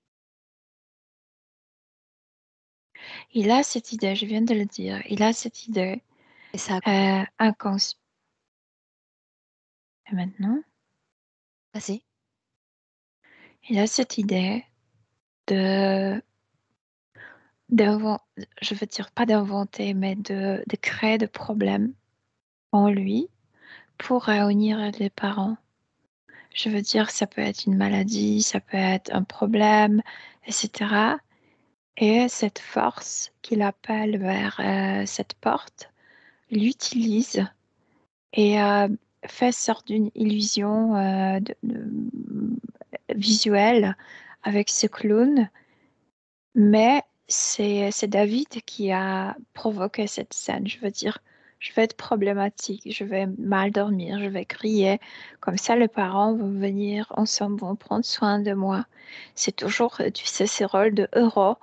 Il a cette idée, je viens de le dire, il a cette idée Et ça, inconsciente. Et maintenant, vas-y. il a cette idée de, je veux dire pas d'inventer, mais de créer des problèmes en lui pour réunir les parents. Je veux dire, ça peut être une maladie, ça peut être un problème, etc. Et cette force qu'il appelle vers cette porte, l'utilise et fait sorte d'une illusion visuelle avec ce clown. Mais c'est David qui a provoqué cette scène. Je veux dire, je vais être problématique, je vais mal dormir, je vais crier. Comme ça, les parents vont venir ensemble, vont prendre soin de moi. C'est toujours, tu sais, ce rôle de héros,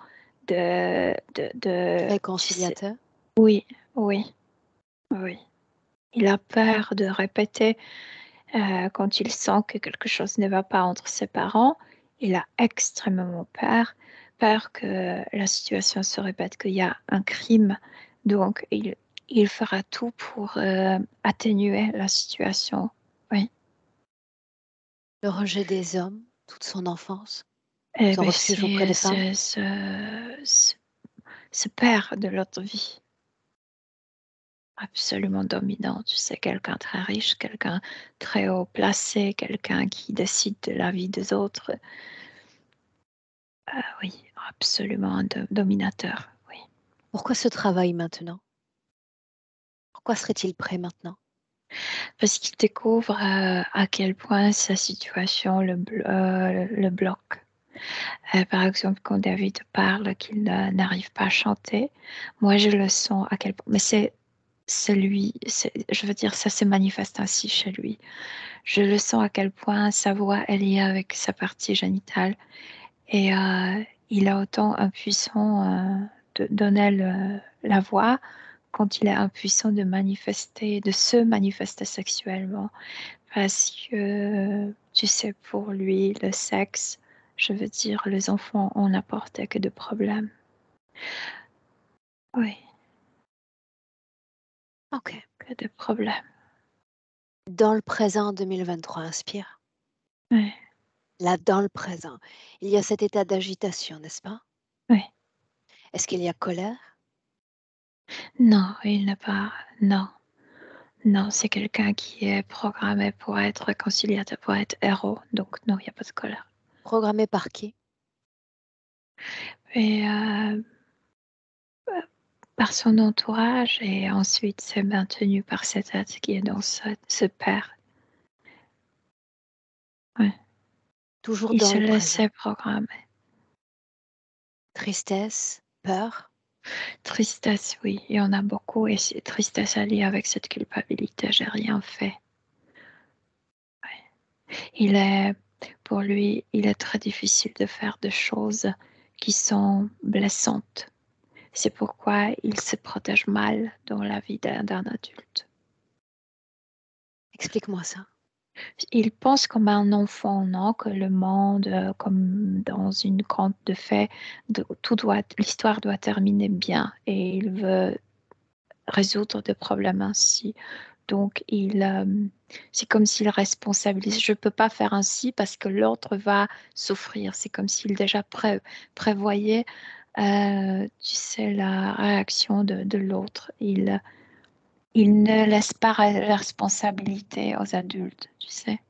tu sais, Réconciliateur. oui, oui, oui. Il a peur de répéter quand il sent que quelque chose ne va pas entre ses parents. Il a extrêmement peur que la situation se répète, qu'il y a un crime. Donc, il fera tout pour atténuer la situation. Oui. Le rejet des hommes, toute son enfance, Eh son ben, refuge auprès des femmes. ce père de l'autre vie, absolument dominant. Tu sais, quelqu'un très riche, quelqu'un très haut placé, quelqu'un qui décide de la vie des autres. Oui, absolument un dominateur, oui. Pourquoi ce travail maintenant? Pourquoi serait-il prêt maintenant? Parce qu'il découvre à quel point sa situation le bloque. Par exemple, quand David parle qu'il n'arrive pas à chanter, moi je le sens à quel point. Mais c'est lui, je veux dire, ça se manifeste ainsi chez lui. Je le sens à quel point sa voix est liée avec sa partie génitale. Et il a autant impuissant de donner la voix quand il est impuissant de se manifester sexuellement. Parce que, tu sais, pour lui, le sexe, je veux dire, les enfants ont n'apporté que de problèmes. Oui, Ok. que de problèmes. Dans le présent 2023, inspire. Oui, Là, dans le présent, il y a cet état d'agitation, n'est-ce pas? oui. Est-ce qu'il y a colère? Non, il n'a pas. Non, non, c'est quelqu'un qui est programmé pour être réconciliateur, pour être héros. Donc, non, il n'y a pas de colère. Programmé par qui? Et par son entourage, et ensuite c'est maintenu par cet être qui est dans ce père. Ouais. Toujours Il dans se le présent. laissait programmer. Tristesse, peur, Tristesse, oui, il y en a beaucoup, et c'est tristesse alliée avec cette culpabilité, j'ai rien fait. Il est, pour lui, il est très difficile de faire des choses qui sont blessantes. C'est pourquoi il se protège mal dans la vie d'un adulte. explique-moi ça. Il pense comme un enfant, non? Que le monde, comme dans une conte de fées, l'histoire doit terminer bien, et il veut résoudre des problèmes ainsi. Donc, c'est comme s'il responsabilise. Je ne peux pas faire ainsi parce que l'autre va souffrir. C'est comme s'il déjà prévoyait, tu sais, la réaction de l'autre. Il ne laisse pas la responsabilité aux adultes, tu sais.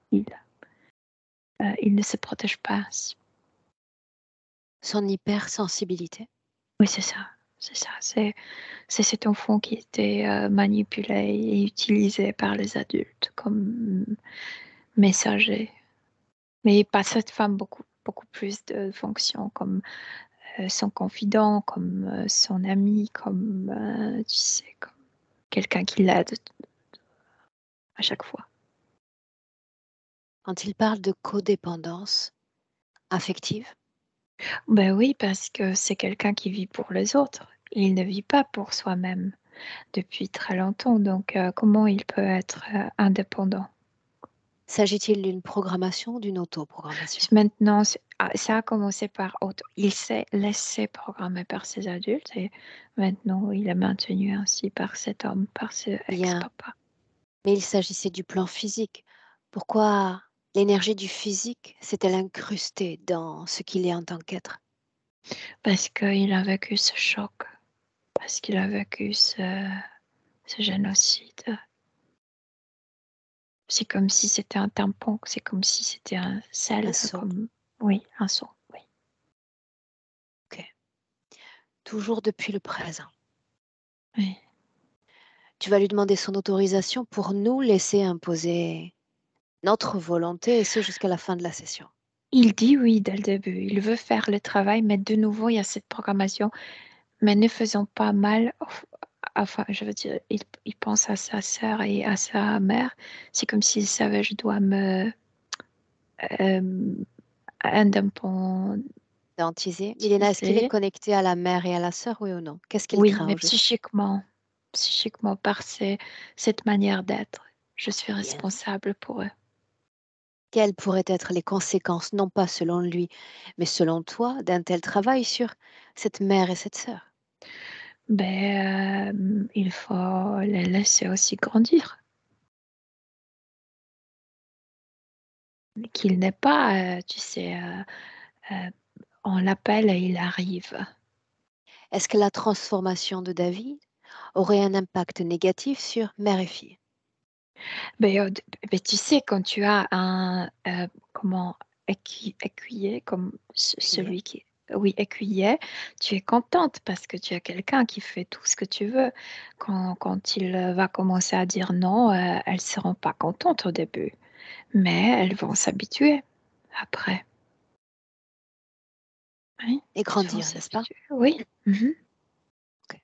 Il ne se protège pas ainsi. Son hypersensibilité. Oui, c'est ça. C'est ça. C'est cet enfant qui était manipulé et utilisé par les adultes comme messager. Mais pas cette femme, beaucoup plus de fonctions comme son confident, comme son ami, comme, tu sais, comme quelqu'un qui l'aide à chaque fois. Quand il parle de codépendance affective, Ben oui, parce que c'est quelqu'un qui vit pour les autres. Il ne vit pas pour soi-même depuis très longtemps. Donc, comment il peut être indépendant? s'agit-il d'une programmation ou d'une autoprogrammation? Maintenant, ça a commencé par auto. Il s'est laissé programmer par ses adultes, et maintenant il est maintenu ainsi par cet homme, par ce Bien, ex-papa. mais il s'agissait du plan physique. Pourquoi l'énergie du physique s'est-elle incrustée dans ce qu'il est en tant qu'être? Parce qu'il a vécu ce choc, parce qu'il a vécu ce génocide. C'est comme si c'était un tampon, c'est comme si c'était un Un sel, saut. comme, oui, un son, oui. Ok. toujours depuis le présent. Oui. Tu vas lui demander son autorisation pour nous laisser imposer notre volonté, et ce jusqu'à la fin de la session. Il dit oui dès le début. Il veut faire le travail, mais de nouveau, il y a cette programmation. Mais ne faisons pas mal. Enfin, je veux dire, il pense à sa sœur et à sa mère. C'est comme s'il savait, je dois me indépendant. Dentiser. Milena, est-ce qu'il est connecté à la mère et à la sœur, oui ou non? Qu'est-ce qu'il Oui, craint mais au juste? psychiquement, par cette manière d'être, je suis Bien. responsable pour eux. Quelles pourraient être les conséquences, non pas selon lui, mais selon toi, d'un tel travail sur cette mère et cette sœur? Il faut les laisser aussi grandir. Qu'il n'est pas, tu sais, on l'appelle et il arrive. Est-ce que la transformation de David aurait un impact négatif sur mère et fille? Tu sais, quand tu as un comment écuyer comme celui qui oui, écuyer, tu es contente parce que tu as quelqu'un qui fait tout ce que tu veux. Quand il va commencer à dire non, elles ne seront pas contentes au début, mais elles vont s'habituer après. Oui, Et elles vont grandir, n'est-ce pas? s'habituer. Oui. Mhm. Ok.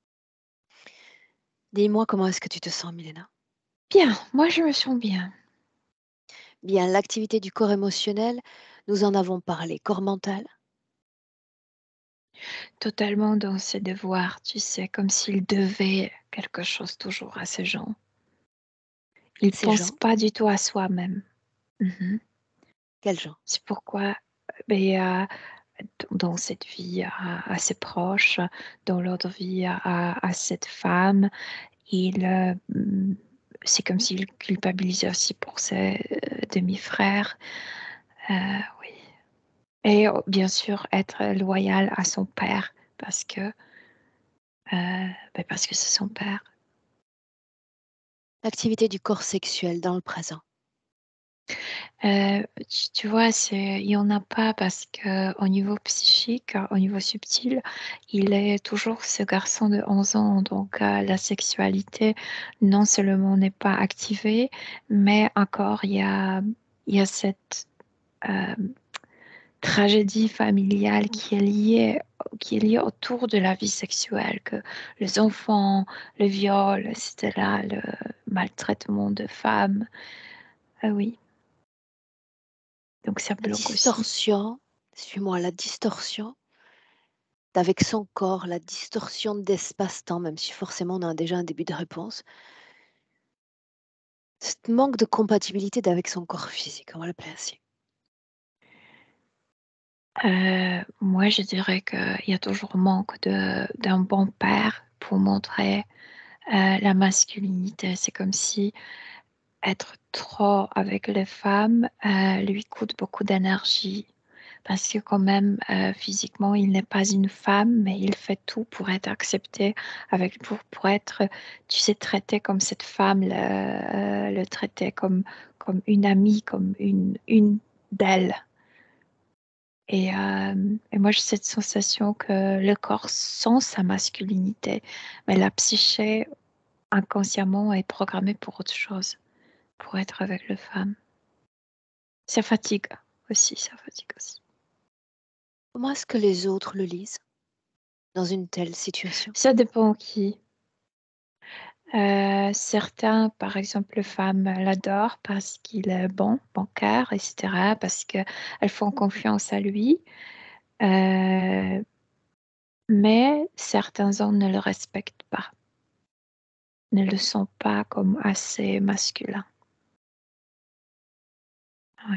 Dis-moi comment est-ce que tu te sens, Milena? Bien, moi je me sens bien. Bien, l'activité du corps émotionnel, nous en avons parlé. Corps mental, Totalement dans ses devoirs, tu sais, comme s'il devait quelque chose toujours à ces gens. Il ces pense gens, pas du tout à soi-même. Mhm. quels gens? C'est pourquoi, ben, dans cette vie à ses proches, dans l'autre vie à cette femme, il, c'est comme s'il culpabilisait aussi pour ses demi-frères. Oui. Et bien sûr, être loyal à son père parce que c'est son père. L'activité du corps sexuel dans le présent. Tu vois, il y en a pas parce qu'au niveau psychique, au niveau subtil, il est toujours ce garçon de 11 ans. Donc, la sexualité, non seulement n'est pas activée, mais encore, il y a cette euh, tragédie familiale qui est liée autour de la vie sexuelle, que les enfants, le viol, etc., le maltraitement de femmes. Ah oui, donc ça La bloque aussi. distorsion, suis-moi, la distorsion d'avec son corps, la distorsion d'espace-temps, même si forcément on a déjà un début de réponse. Ce manque de compatibilité d'avec son corps physique, on va l'appeler ainsi. Moi, je dirais qu'il y a toujours manque d'un bon père pour montrer la masculinité. C'est comme si être trop avec les femmes lui coûte beaucoup d'énergie. Parce que quand même, physiquement, il n'est pas une femme, mais il fait tout pour être accepté, pour être, tu sais, traité comme cette femme, le traiter comme une amie, comme une d'elle. Et moi, j'ai cette sensation que le corps sent sa masculinité, mais la psyché, inconsciemment, est programmée pour autre chose, pour être avec les femmes. Ça fatigue aussi, ça fatigue aussi. Comment est-ce que les autres le lisent dans une telle situation? Ça dépend qui. Certains, par exemple, les femmes l'adorent parce qu'il est bon, bancaire, etc., parce qu'elles font confiance à lui. Euh, mais certains hommes ne le respectent pas, ne le sont pas comme assez masculin. Oui.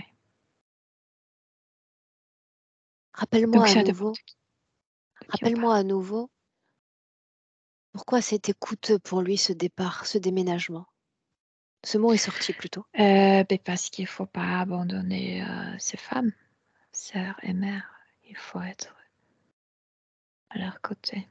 Rappelle-moi Donc à ça dépend nouveau, de qui on parle. rappelle-moi à nouveau, pourquoi c'était coûteux pour lui ce départ, ce déménagement? Ce mot est sorti plutôt. Parce qu'il ne faut pas abandonner ces femmes, sœurs et mères. Il faut être à leur côté.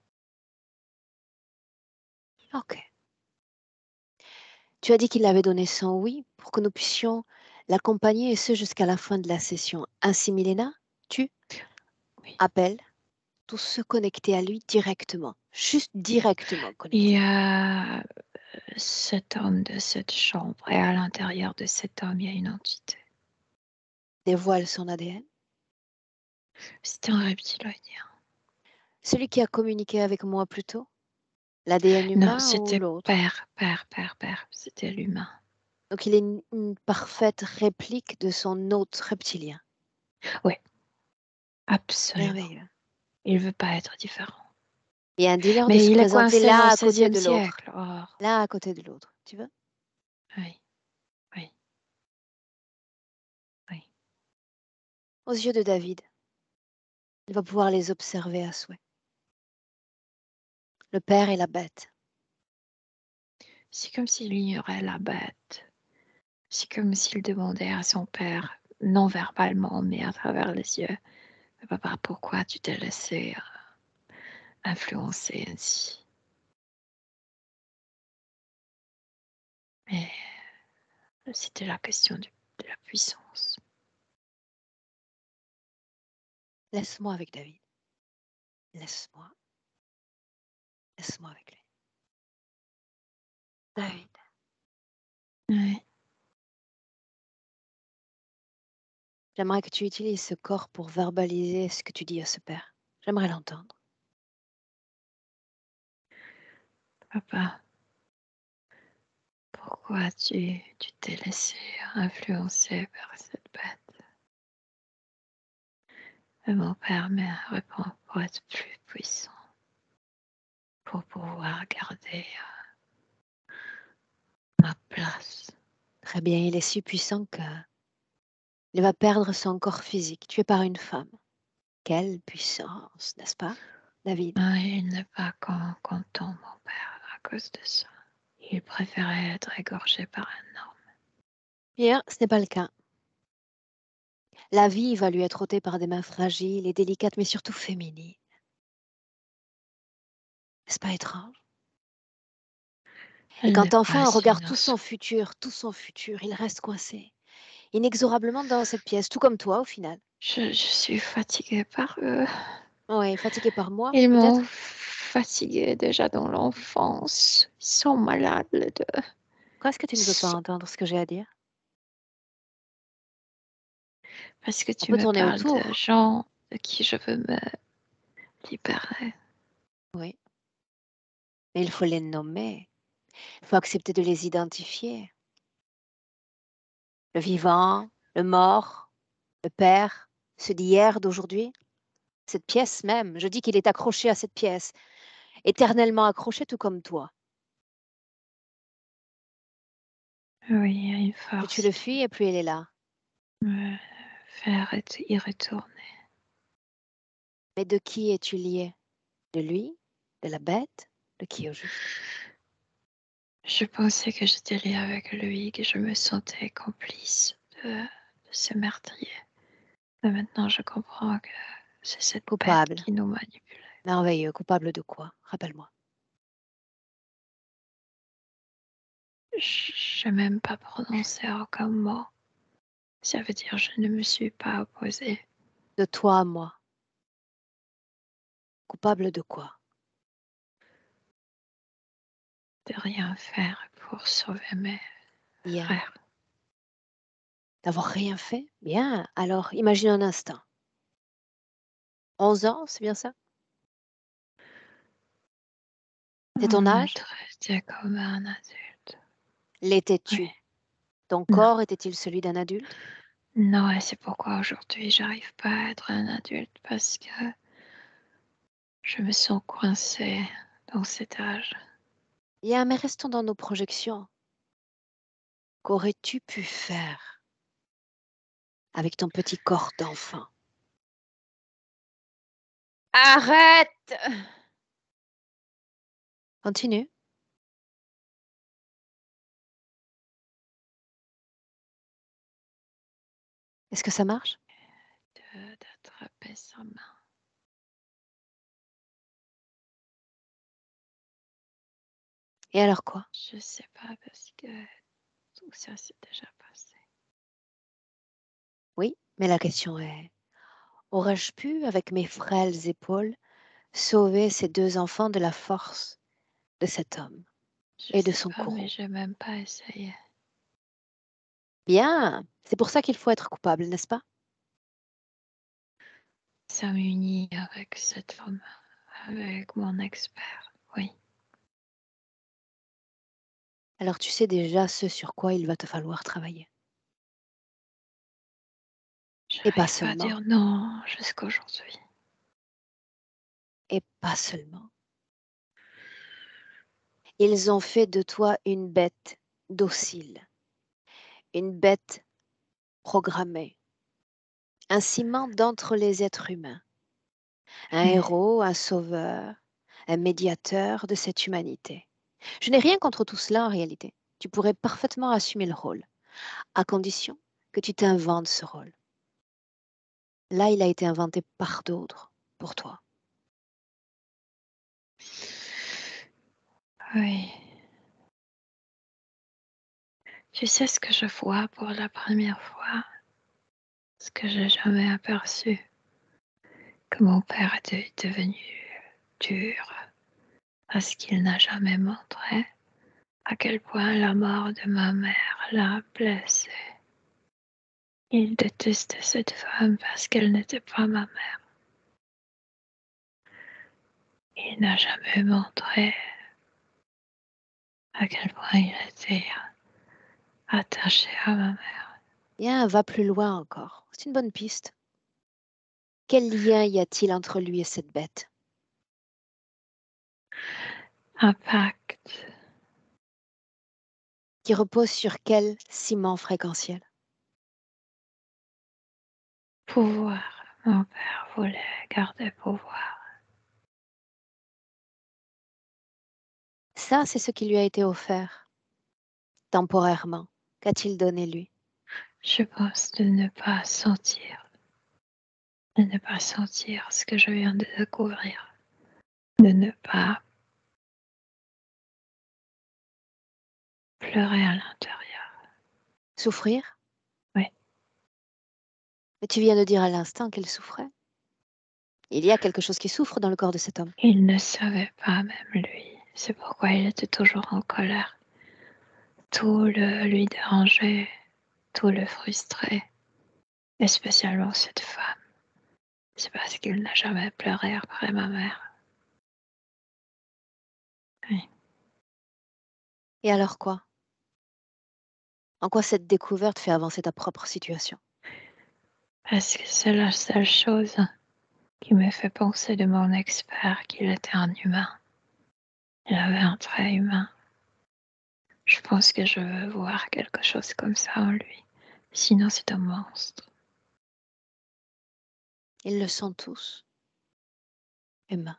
Ok. Tu as dit qu'il avait donné son oui pour que nous puissions l'accompagner et ce jusqu'à la fin de la session. Ainsi, Milena, tu Oui. appelles tous se connecter à lui directement, juste directement Il connecter. y a cet homme de cette chambre et à l'intérieur de cet homme, il y a une entité. Dévoile son ADN. C'est un reptiloïdien. Celui qui a communiqué avec moi plus tôt, l'ADN Non, humain ou c'était l'autre. père. C'était l'humain. Donc il est une parfaite réplique de son hôte reptilien. Oui, absolument. Merveilleux. Il veut pas être différent. Il y a un dealer de Mais se il est présenter coincé là au à côté XVIe de l'autre. siècle. Or, Là à côté de l'autre. Tu veux? oui, oui, oui. Aux yeux de David, il va pouvoir les observer à souhait. Le père et la bête. C'est comme s'il ignorait la bête. C'est comme s'il demandait à son père, non verbalement, mais à travers les yeux, papa, pourquoi tu t'es laissé influencer ainsi? Mais c'était la question de la puissance. Laisse-moi avec David. Laisse-moi. Laisse-moi avec lui. David. Oui. J'aimerais que tu utilises ce corps pour verbaliser ce que tu dis à ce père. J'aimerais l'entendre. Papa, pourquoi tu t'es laissé influencer par cette bête? Et mon père me répond pour être plus puissant, pour pouvoir garder ma place. Très bien, il est si puissant qu'il va perdre son corps physique, tué par une femme. Quelle puissance, n'est-ce pas, David? Il n'est pas content, mon père, à cause de ça. Il préférait être égorgé par un homme. Bien, ce n'est pas le cas. La vie va lui être ôtée par des mains fragiles et délicates, mais surtout féminines. N'est-ce pas étrange? Et Elle n'est quand enfin pas on regarde tout innocente. son futur, il reste coincé, inexorablement dans cette pièce, tout comme toi au final. Je suis fatiguée par eux. Oui, fatigué par moi, Ils m'ont peut-être? fatiguée déjà dans l'enfance. Ils sont malades, les deux. Pourquoi est-ce que tu ne veux pas entendre ce que j'ai à dire? Parce que On tu peut me tourner parles de autour. gens de qui je veux me libérer. Oui, mais il faut les nommer. Il faut accepter de les identifier. Le vivant, le mort, le père, ceux d'hier, d'aujourd'hui. Cette pièce même, je dis qu'il est accroché à cette pièce, éternellement accroché tout comme toi. Oui, il y a une Plus tu force le qui fuis et plus il est là. me fait y retourner. Mais de qui es-tu lié? De lui? De la bête? De qui au juste? Je pensais que j'étais liée avec lui, que je me sentais complice de ce meurtrier. Mais maintenant, je comprends que c'est cette bête Coupable. qui nous manipulait. Merveilleux. Coupable de quoi? Rappelle-moi. Je n'ai même pas prononcé aucun mot. Ça veut dire que je ne me suis pas opposée. De toi à moi. Coupable de quoi? De rien faire pour sauver mes Bien. frères. D'avoir rien fait? Bien. Alors, imagine un instant. 11 ans, c'est bien ça? C'est On ton me âge? traitait comme un adulte. Oui. L'étais-tu? Ton Non. corps était-il celui d'un adulte? Non, et c'est pourquoi aujourd'hui j'arrive pas à être un adulte parce que je me sens coincée dans cet âge. Bien, mais restons dans nos projections. Qu'aurais-tu pu faire avec ton petit corps d'enfant? Arrête! Continue. Est-ce que ça marche? D'attraper sa main. Et alors quoi? Je sais pas parce que tout ça s'est déjà passé. Oui, mais la question est, aurais-je pu, avec mes frêles épaules, sauver ces 2 enfants de la force de cet homme Je et de sais son pas, mais courroux. j'ai même pas essayé. Bien, c'est pour ça qu'il faut être coupable, n'est-ce pas? Ça m'unit avec cette femme, avec mon expert, oui. Alors tu sais déjà ce sur quoi il va te falloir travailler. Et pas J'arrive pas à seulement, dire non jusqu'à aujourd'hui. et pas seulement. Ils ont fait de toi une bête docile, une bête programmée, un ciment d'entre les êtres humains, un Oui. héros, un sauveur, un médiateur de cette humanité. Je n'ai rien contre tout cela en réalité. Tu pourrais parfaitement assumer le rôle, à condition que tu t'inventes ce rôle. Là, il a été inventé par d'autres, pour toi. Oui. Tu sais ce que je vois pour la première fois, ce que j'ai jamais aperçu, que mon père est devenu dur, parce qu'il n'a jamais montré à quel point la mort de ma mère l'a blessé. Il détestait cette femme parce qu'elle n'était pas ma mère. Il n'a jamais montré à quel point il était attaché à ma mère. Bien, va plus loin encore. C'est une bonne piste. Quel lien y a-t-il entre lui et cette bête? Un pacte, Qui repose sur quel ciment fréquentiel? pouvoir. Mon père voulait garder pouvoir. Ça, c'est ce qui lui a été offert, temporairement. Qu'a-t-il donné lui? Je pense de ne pas sentir ce que je viens de découvrir, de ne pas pleurer à l'intérieur. Souffrir? Oui, Mais tu viens de dire à l'instant qu'elle souffrait. Il y a quelque chose qui souffre dans le corps de cet homme. il ne savait pas même lui. C'est pourquoi il était toujours en colère. Tout le lui dérangeait, tout le frustrait, et spécialement cette femme. C'est parce qu'il n'a jamais pleuré après ma mère. Oui. Et alors quoi? En quoi cette découverte fait avancer ta propre situation? Parce que c'est la seule chose qui me fait penser de mon expert qu'il était un humain. Il avait un trait humain. Je pense que je veux voir quelque chose comme ça en lui. Sinon, c'est un monstre. Ils le sont tous, humains.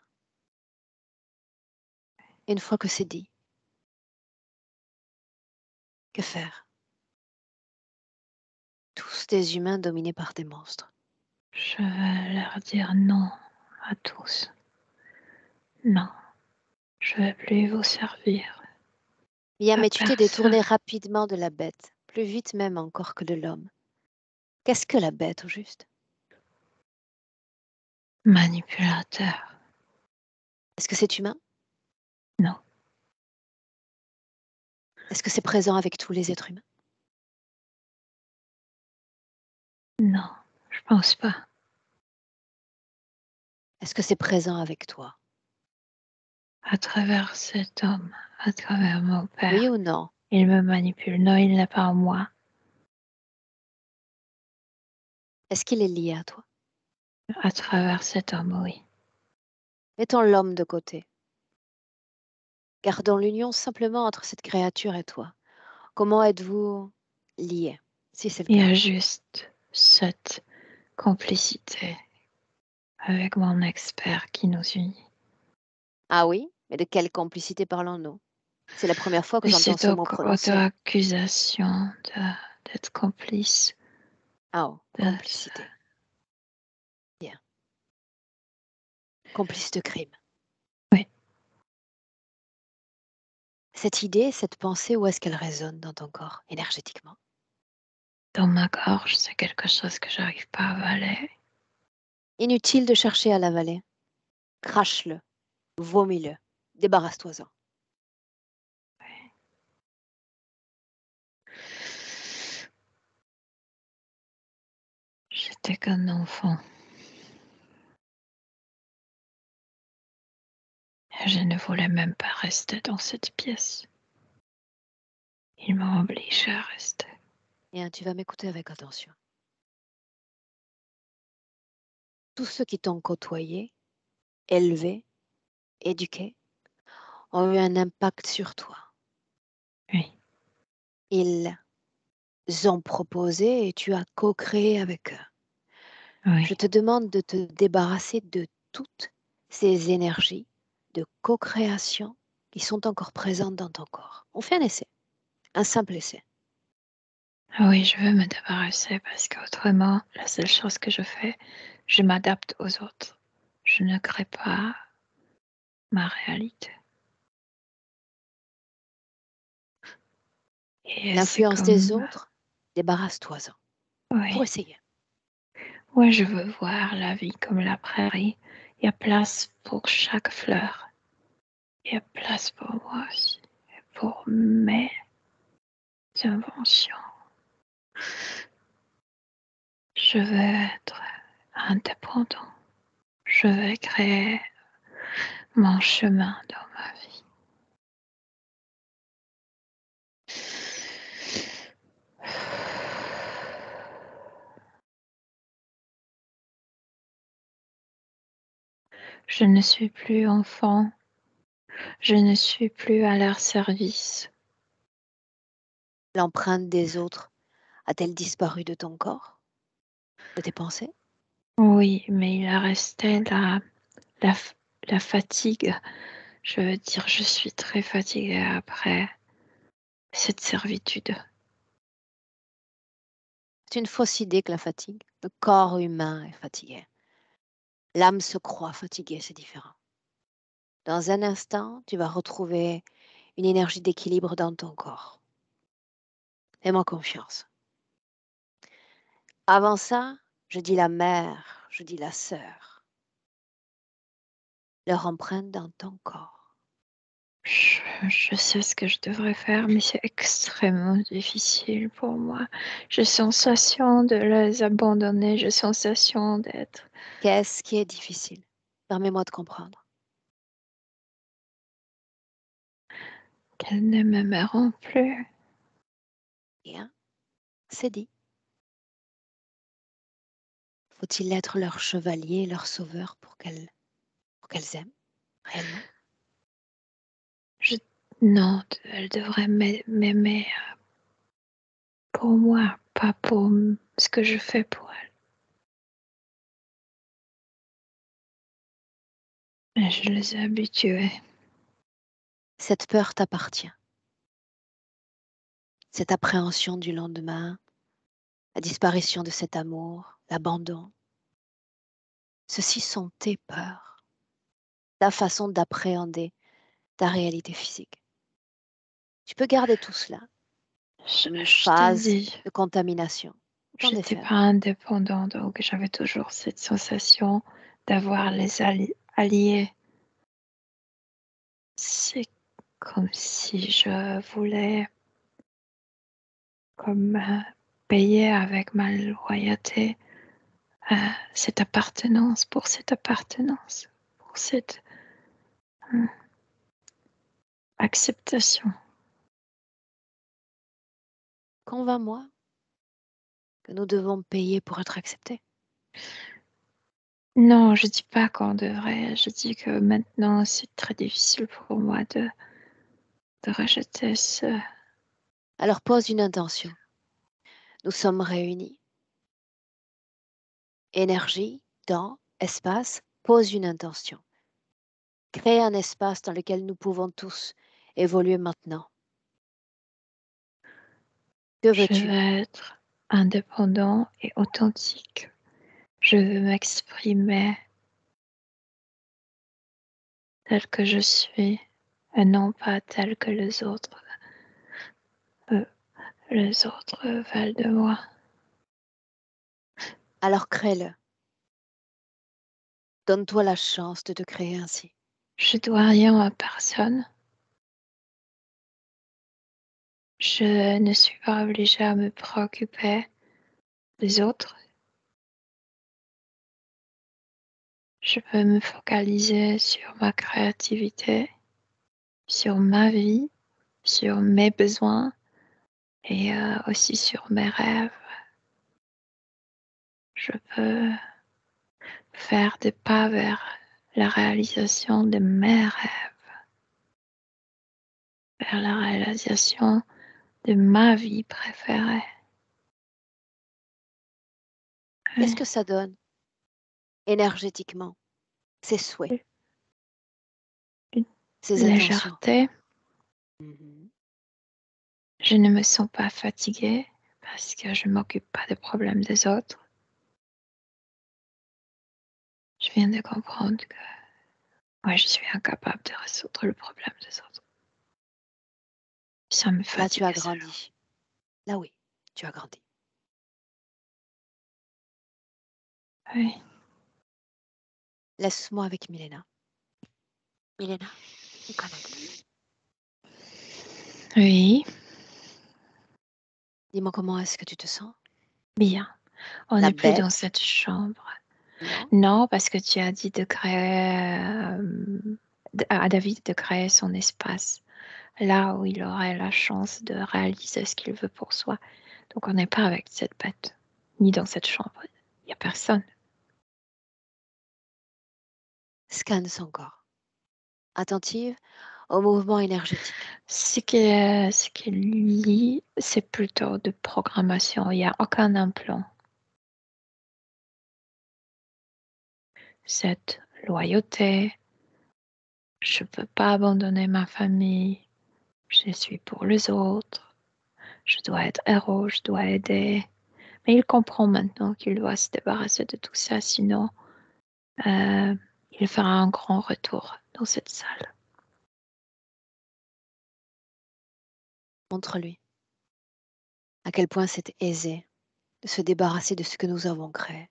Et une fois que c'est dit, que faire? Tous des humains dominés par des monstres. Je vais leur dire non à tous. Non, je vais plus vous servir. Bien, À mais tu t'es personne. détourné rapidement de la bête, plus vite même encore que de l'homme. Qu'est-ce que la bête au juste? Manipulateur. Est-ce que c'est humain? Non, Est-ce que c'est présent avec tous les êtres humains? non, je pense pas. Est-ce que c'est présent avec toi? À travers cet homme, à travers mon Oui père, ou non? il me manipule. Non, il n'est pas en moi. Est-ce qu'il est lié à toi? À travers cet homme, oui. Mettons l'homme de côté. Gardons l'union simplement entre cette créature et toi. Comment êtes-vous liés, si c'est le Il y cas? a juste cette complicité avec mon expert qui nous unit. Ah oui? Mais de quelle complicité parlons-nous? C'est la première fois que De j'entends cette ce mot prononcé. auto-accusation d'être complice. Ah oh, De, complicité. Bien. Complice de crime. oui, Cette idée, cette pensée, où est-ce qu'elle résonne dans ton corps, énergétiquement? dans ma gorge, c'est quelque chose que j'arrive pas à avaler. Inutile de chercher à l'avaler. Crache-le, vomis-le, débarrasse-toi-en. J'étais qu'un enfant. Je ne voulais même pas rester dans cette pièce. Il m'a obligé à rester. Bien, tu vas m'écouter avec attention. Tous ceux qui t'ont côtoyé, élevé, éduqué, ont eu un impact sur toi. Oui. Ils ont proposé et tu as co-créé avec eux. Oui. Je te demande de te débarrasser de toutes ces énergies de co-création qui sont encore présentes dans ton corps. On fait un essai, un simple essai. Oui, je veux me débarrasser parce qu'autrement, la seule chose que je fais, je m'adapte aux autres. Je ne crée pas ma réalité. Et c'est L'influence des comme... autres, débarrasse-toi-en. Pour Oui. essayer. Moi, je veux voir la vie comme la prairie. Il y a place pour chaque fleur. Il y a place pour moi aussi. Et pour mes inventions. Je veux être indépendant. Je veux créer mon chemin dans ma vie. Je ne suis plus enfant. Je ne suis plus à leur service. L'empreinte des autres a-t-elle disparu de ton corps, de tes pensées? Oui, mais il restait la, la fatigue. Je veux dire, je suis très fatiguée après cette servitude. C'est une fausse idée que la fatigue, le corps humain est fatigué. L'âme se croit fatiguée, c'est différent. Dans un instant, tu vas retrouver une énergie d'équilibre dans ton corps. Fais-moi confiance. Avant ça, je dis la mère, je dis la sœur. Leur empreinte dans ton corps. Je sais ce que je devrais faire, mais c'est extrêmement difficile pour moi. J'ai sensation de les abandonner, j'ai sensation d'être... Qu'est-ce qui est difficile? Permets-moi de comprendre. qu'elles ne m'aimeront plus. Bien, c'est dit. Faut-il être leur chevalier, leur sauveur pour qu'elles aiment réellement? Non, elles devraient m'aimer pour moi, pas pour ce que je fais pour elles. Mais je les ai habituées. Cette peur t'appartient. Cette appréhension du lendemain, la disparition de cet amour, l'abandon. Ceci sont tes peurs, ta façon d'appréhender ta réalité physique. Tu peux garder tout cela comme une Je te phase dis, de contamination. T'en j'étais défaire. pas indépendante, donc j'avais toujours cette sensation d'avoir les alliés. C'est comme si je voulais comme payer avec ma loyauté cette appartenance, pour cette euh, acceptation. Convainc-moi que nous devons payer pour être acceptés. Non, je dis pas qu'on devrait, je dis que maintenant c'est très difficile pour moi de rejeter ce... Alors pose une intention. Nous sommes réunis. Énergie, temps, espace, pose une intention. Crée un espace dans lequel nous pouvons tous évoluer maintenant. Que Je veux-tu? veux être indépendant et authentique. Je veux m'exprimer tel que je suis et non pas tel que euh, les autres veulent de moi. Alors crée-le. Donne-toi la chance de te créer ainsi. Je dois rien à personne. Je ne suis pas obligée à me préoccuper des autres. Je peux me focaliser sur ma créativité, sur ma vie, sur mes besoins et aussi sur mes rêves. Je peux faire des pas vers la réalisation de mes rêves, vers la réalisation de ma vie préférée. Qu'est-ce que ça donne énergétiquement? Ses souhaits, Une ses intentions. légèreté. Mhm. Je ne me sens pas fatiguée parce que je ne m'occupe pas des problèmes des autres. Je viens de comprendre que moi, je suis incapable de résoudre le problème des autres. Ça me fatigue. Là, tu as grandi. Là, oui, tu as grandi. Oui. Laisse-moi avec Milena. Milena, connecte. Oui, Dis-moi comment est-ce que tu te sens? bien. On La n'est plus bête? dans cette chambre. Non. Non, parce que tu as dit de créer à David de créer son espace, là où il aurait la chance de réaliser ce qu'il veut pour soi. Donc on n'est pas avec cette bête, ni dans cette chambre. Il n'y a personne. Scanne son corps. Attentive au mouvement énergétique. Ce qui lie, c'est plutôt de programmation. Il n'y a aucun implant. Cette loyauté, je ne peux pas abandonner ma famille, je suis pour les autres, je dois être héros, je dois aider. Mais il comprend maintenant qu'il doit se débarrasser de tout ça, sinon il fera un grand retour dans cette salle. Montre-lui à quel point c'est aisé de se débarrasser de ce que nous avons créé.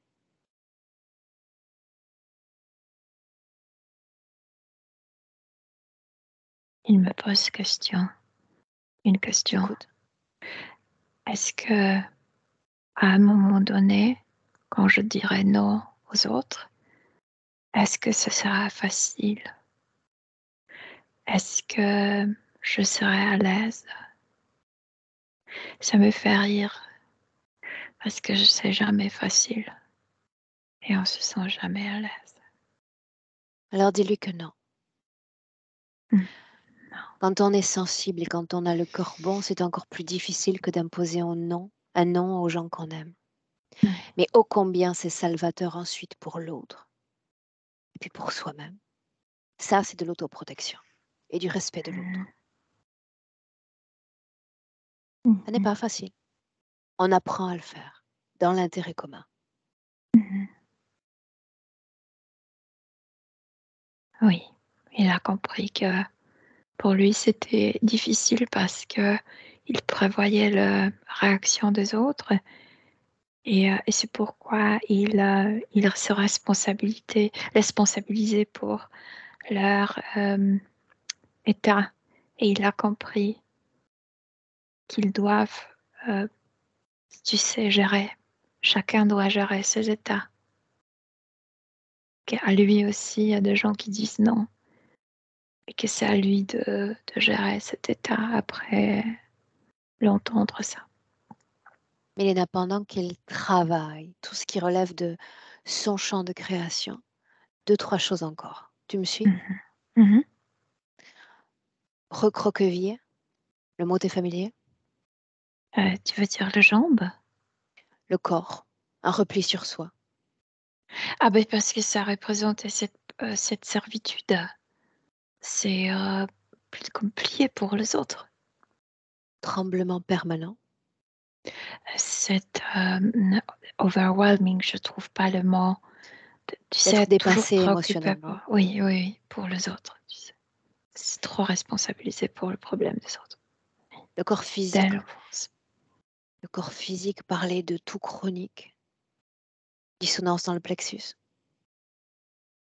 Il me pose une question. J'écoute. Est-ce que à un moment donné, quand je dirai non aux autres, est-ce que ce sera facile? Est-ce que je serai à l'aise? Ça me fait rire parce que c'est jamais facile et on se sent jamais à l'aise. Alors dis-lui que non. Non. Quand on est sensible et quand on a le cœur bon, c'est encore plus difficile que d'imposer un non aux gens qu'on aime. Oui. Mais ô combien c'est salvateur ensuite pour l'autre et puis pour soi-même. Ça, c'est de l'autoprotection et du respect de l'autre. Ça n'est pas facile. On apprend à le faire dans l'intérêt commun. Oui, il a compris que pour lui c'était difficile parce que il prévoyait la réaction des autres et c'est pourquoi il se responsabilisait pour leur état et il a compris qu'ils doivent, euh, tu sais, gérer. Chacun doit gérer ses états. Qu'à lui aussi, il y a des gens qui disent non et que c'est à lui de gérer cet état après l'entendre ça. Mélena, pendant qu'il travaille, tout ce qui relève de son champ de création, 2, 3 choses encore. Tu me suis? Mhm. Mhm. Recroqueviller, le mot est familier? Tu veux dire les jambes? Le corps, un repli sur soi. Ah ben parce que ça représentait cette servitude. C'est plus comme plié pour les autres. Tremblement permanent. C'est overwhelming, je trouve pas le mot. Tu sais, D'être être toujours dépassé préoccupé émotionnellement. oui, oui, pour les autres. Tu sais. C'est trop responsabilisé pour le problème des autres. Le corps Dès physique. l'enfance. Le corps physique parlait de tout chronique. Dissonance dans le plexus.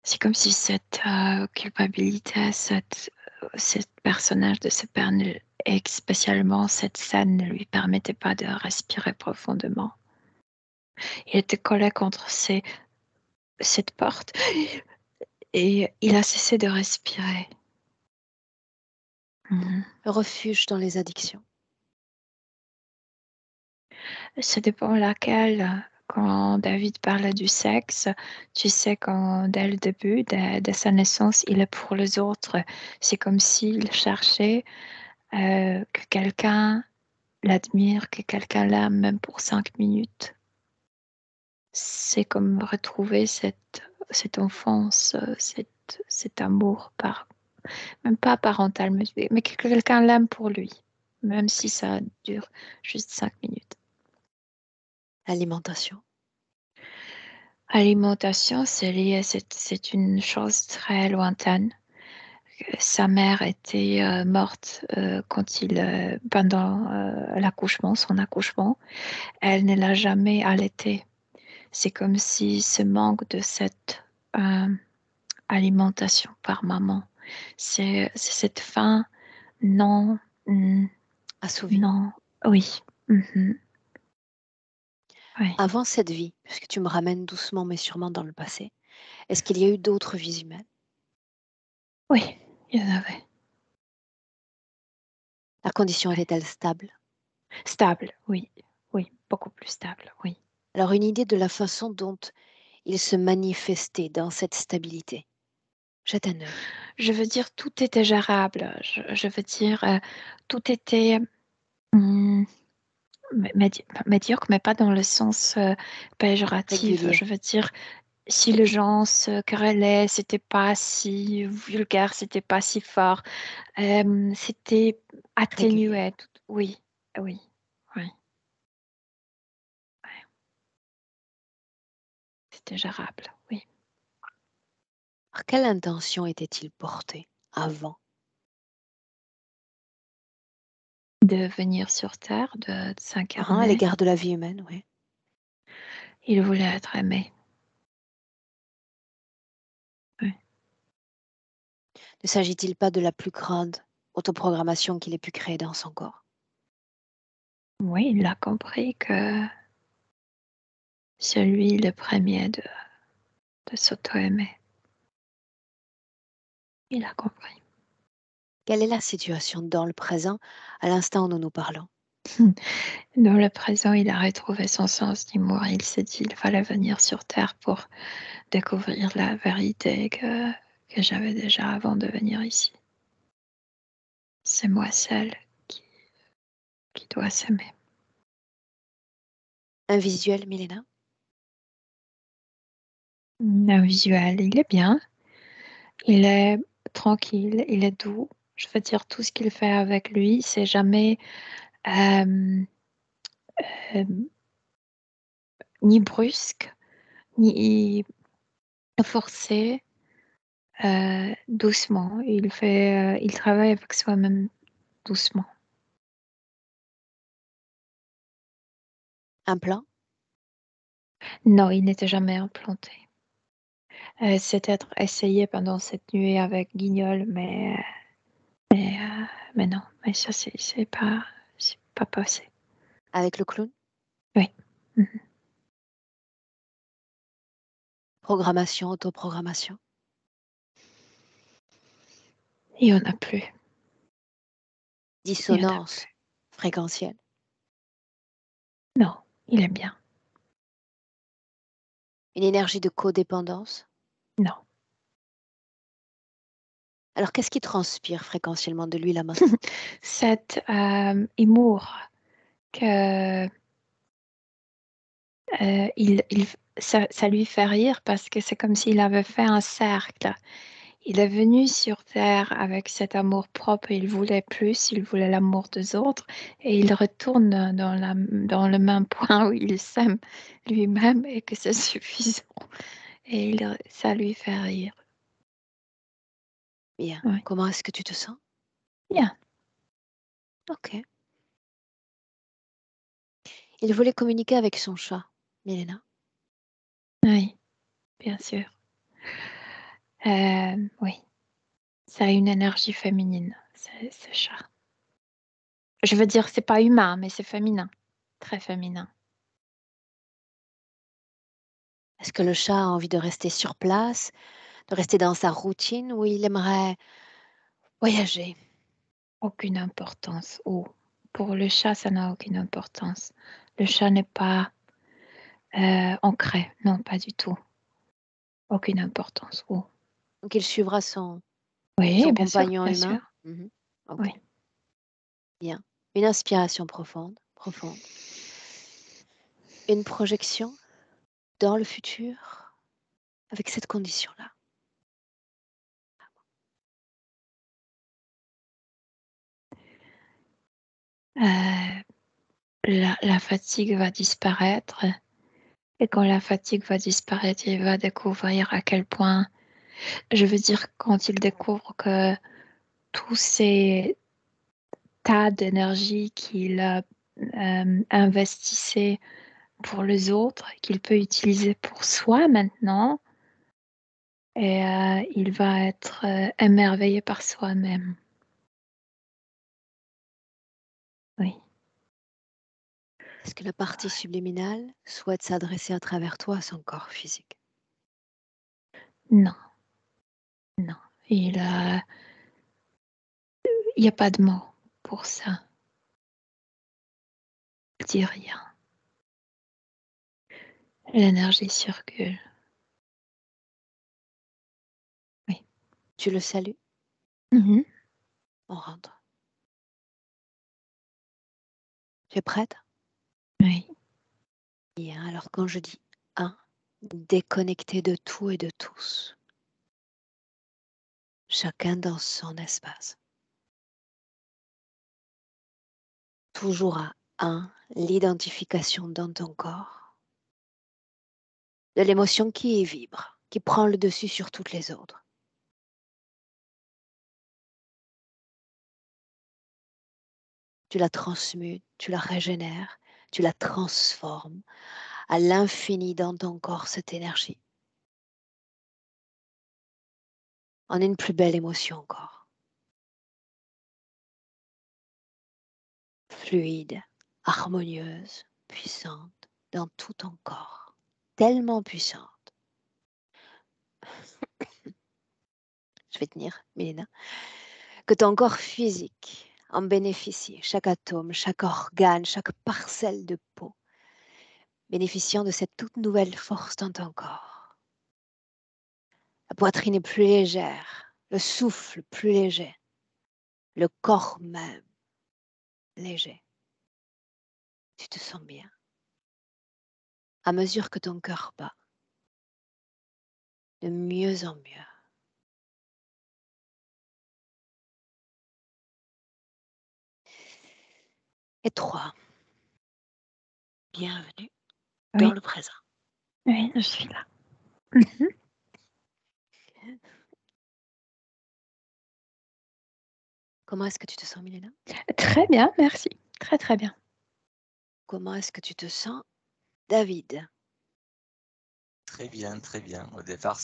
C'est comme si cette culpabilité, ce personnage de ce père, et spécialement cette scène, ne lui permettait pas de respirer profondément. Il était collé contre cette porte et il a cessé de respirer. Refuge dans les addictions. Ça dépend laquelle. Quand David parle du sexe, tu sais, dès le début de sa naissance, il est pour les autres. C'est comme s'il cherchait que quelqu'un l'admire, que quelqu'un l'aime, même pour 5 minutes. C'est comme retrouver cette enfance, cet amour, même pas parental, mais que quelqu'un l'aime pour lui, même si ça dure juste 5 minutes. Alimentation. Alimentation, c'est une chose très lointaine. Sa mère était morte pendant l'accouchement, son accouchement. Elle ne l'a jamais allaité. C'est comme si ce manque de cette alimentation par maman, c'est cette faim non, Assouvi. non, oui. Oui. Avant cette vie, puisque tu me ramènes doucement mais sûrement dans le passé, est-ce qu'il y a eu d'autres vies humaines? Oui, il y en avait. La condition était-elle stable? Stable, oui. Oui, beaucoup plus stable, oui. Alors une idée de la façon dont il se manifestait dans cette stabilité. Jette un œil. Je veux dire, tout était gérable. Je veux dire, tout était hum, médiocre, mais pas dans le sens péjoratif. Régulier. Je veux dire, si les gens se querellaient, c'était pas si vulgaire, c'était pas si fort. C'était Régulier. atténué. Oui, oui, oui. C'était gérable, oui. Alors, quelle intention était-il porté avant? De venir sur Terre, de À s'incarner, l'égard de la vie humaine, oui. il voulait être aimé. Oui, Ne s'agit-il pas de la plus grande autoprogrammation qu'il ait pu créer dans son corps? oui, il a compris que c'est lui le premier de s'auto-aimer. Il a compris. Quelle est la situation dans le présent, à l'instant où nous nous parlons? Dans le présent, il a retrouvé son sens d'humour. Il s'est dit qu'il fallait venir sur Terre pour découvrir la vérité que j'avais déjà avant de venir ici. C'est moi celle qui doit s'aimer. Un visuel, Milena? Un visuel, il est bien. Il est tranquille, il est doux. Je veux dire, tout ce qu'il fait avec lui, c'est jamais euh, euh, ni brusque, ni forcé, doucement. Il travaille avec soi-même doucement. Un plan? Non, il n'était jamais implanté. C'est être essayé pendant cette nuit avec Guignol, mais non, mais ça c'est pas passé. Avec le clown? Oui. Mhm. Programmation, autoprogrammation? Il n'y en a plus. Il y en a Dissonance plus. fréquentielle? Non, il est bien. Une énergie de codépendance? Non. Alors qu'est-ce qui transpire fréquentiellement de lui là maintenant? Cet humour que ça lui fait rire parce que c'est comme s'il avait fait un cercle. Il est venu sur Terre avec cet amour propre, il voulait plus, il voulait l'amour des autres, et il retourne dans le même point où il s'aime lui-même et que c'est suffisant. Et ça lui fait rire. Bien. Oui. Comment est-ce que tu te sens? Bien. Ok. Il voulait communiquer avec son chat, Milena. Oui, bien sûr. Oui, ça a une énergie féminine, ce chat. Je veux dire, c'est pas humain, mais c'est féminin, très féminin. Est-ce que le chat a envie de rester sur place, de rester dans sa routine, ou il aimerait voyager? Aucune importance. Oh, pour le chat, ça n'a aucune importance. Le chat n'est pas ancré, non, pas du tout. Aucune importance. Oh. Donc il suivra son Oui, bien sûr, compagnon bien humain? sûr. Mhm. Ok, Oui. bien. Une inspiration profonde, profonde. Une projection dans le futur avec cette condition-là. La fatigue va disparaître. Et quand la fatigue va disparaître, il va découvrir à quel point, je veux dire, quand il découvre que tous ces tas d'énergie qu'il investissait pour les autres, qu'il peut utiliser pour soi maintenant, et il va être émerveillé par soi-même. Oui. Est-ce que la partie subliminale souhaite s'adresser à travers toi à son corps physique? Non, non. Il n'y a pas de mots pour ça. Il dit rien. L'énergie circule. Oui. Tu le salues? Mhm. On rentre. Tu es prête? Oui. Bien, alors quand je dis 1, déconnecté de tout et de tous, chacun dans son espace. Toujours à 1, l'identification dans ton corps de l'émotion qui y vibre, qui prend le dessus sur toutes les autres. Tu la transmutes, tu la régénères, tu la transformes à l'infini dans ton corps, cette énergie, en une plus belle émotion encore. Fluide, harmonieuse, puissante dans tout ton corps, tellement puissante. Je vais tenir, Mélina, que ton corps physique en bénéficie, chaque atome, chaque organe, chaque parcelle de peau, bénéficiant de cette toute nouvelle force dans ton corps. La poitrine est plus légère, le souffle plus léger, le corps même léger. Tu te sens bien. À mesure que ton cœur bat, de mieux en mieux. Et 3, bienvenue dans Oui. le présent. Oui, je suis là. Mhm. Comment est-ce que tu te sens, Milena? Très bien, merci. Très, très bien. Comment est-ce que tu te sens, David? Très bien, très bien. Au départ,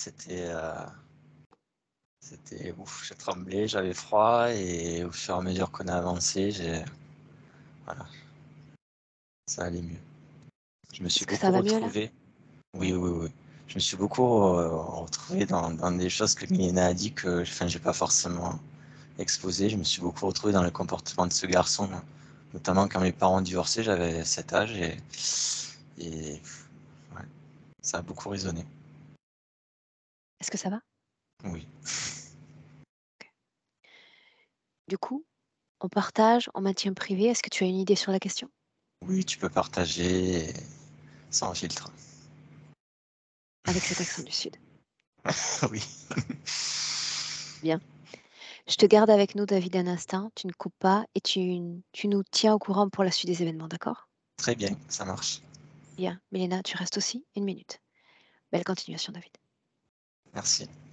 c'était ouf, j'ai tremblé, j'avais froid et au fur et à mesure qu'on a avancé, voilà, ça allait mieux. Je me suis Est-ce que beaucoup ça va mieux là? retrouvé. Oui, oui, oui. Je me suis beaucoup retrouvé dans des choses que Milena a dit que enfin, j'ai pas forcément exposé. Je me suis beaucoup retrouvé dans le comportement de ce garçon, notamment quand mes parents ont divorcé, j'avais cet âge et ouais, ça a beaucoup résonné. Est-ce que ça va? Oui. Du coup, on partage, on maintient privé. Est-ce que tu as une idée sur la question? Oui, tu peux partager sans filtre. Avec cet accent du Sud. Oui. Bien. Je te garde avec nous, David, un instant. Tu ne coupes pas et tu nous tiens au courant pour la suite des événements, d'accord? Très bien, ça marche. Bien. Milena, tu restes aussi 1 minute. Belle continuation, David. Merci.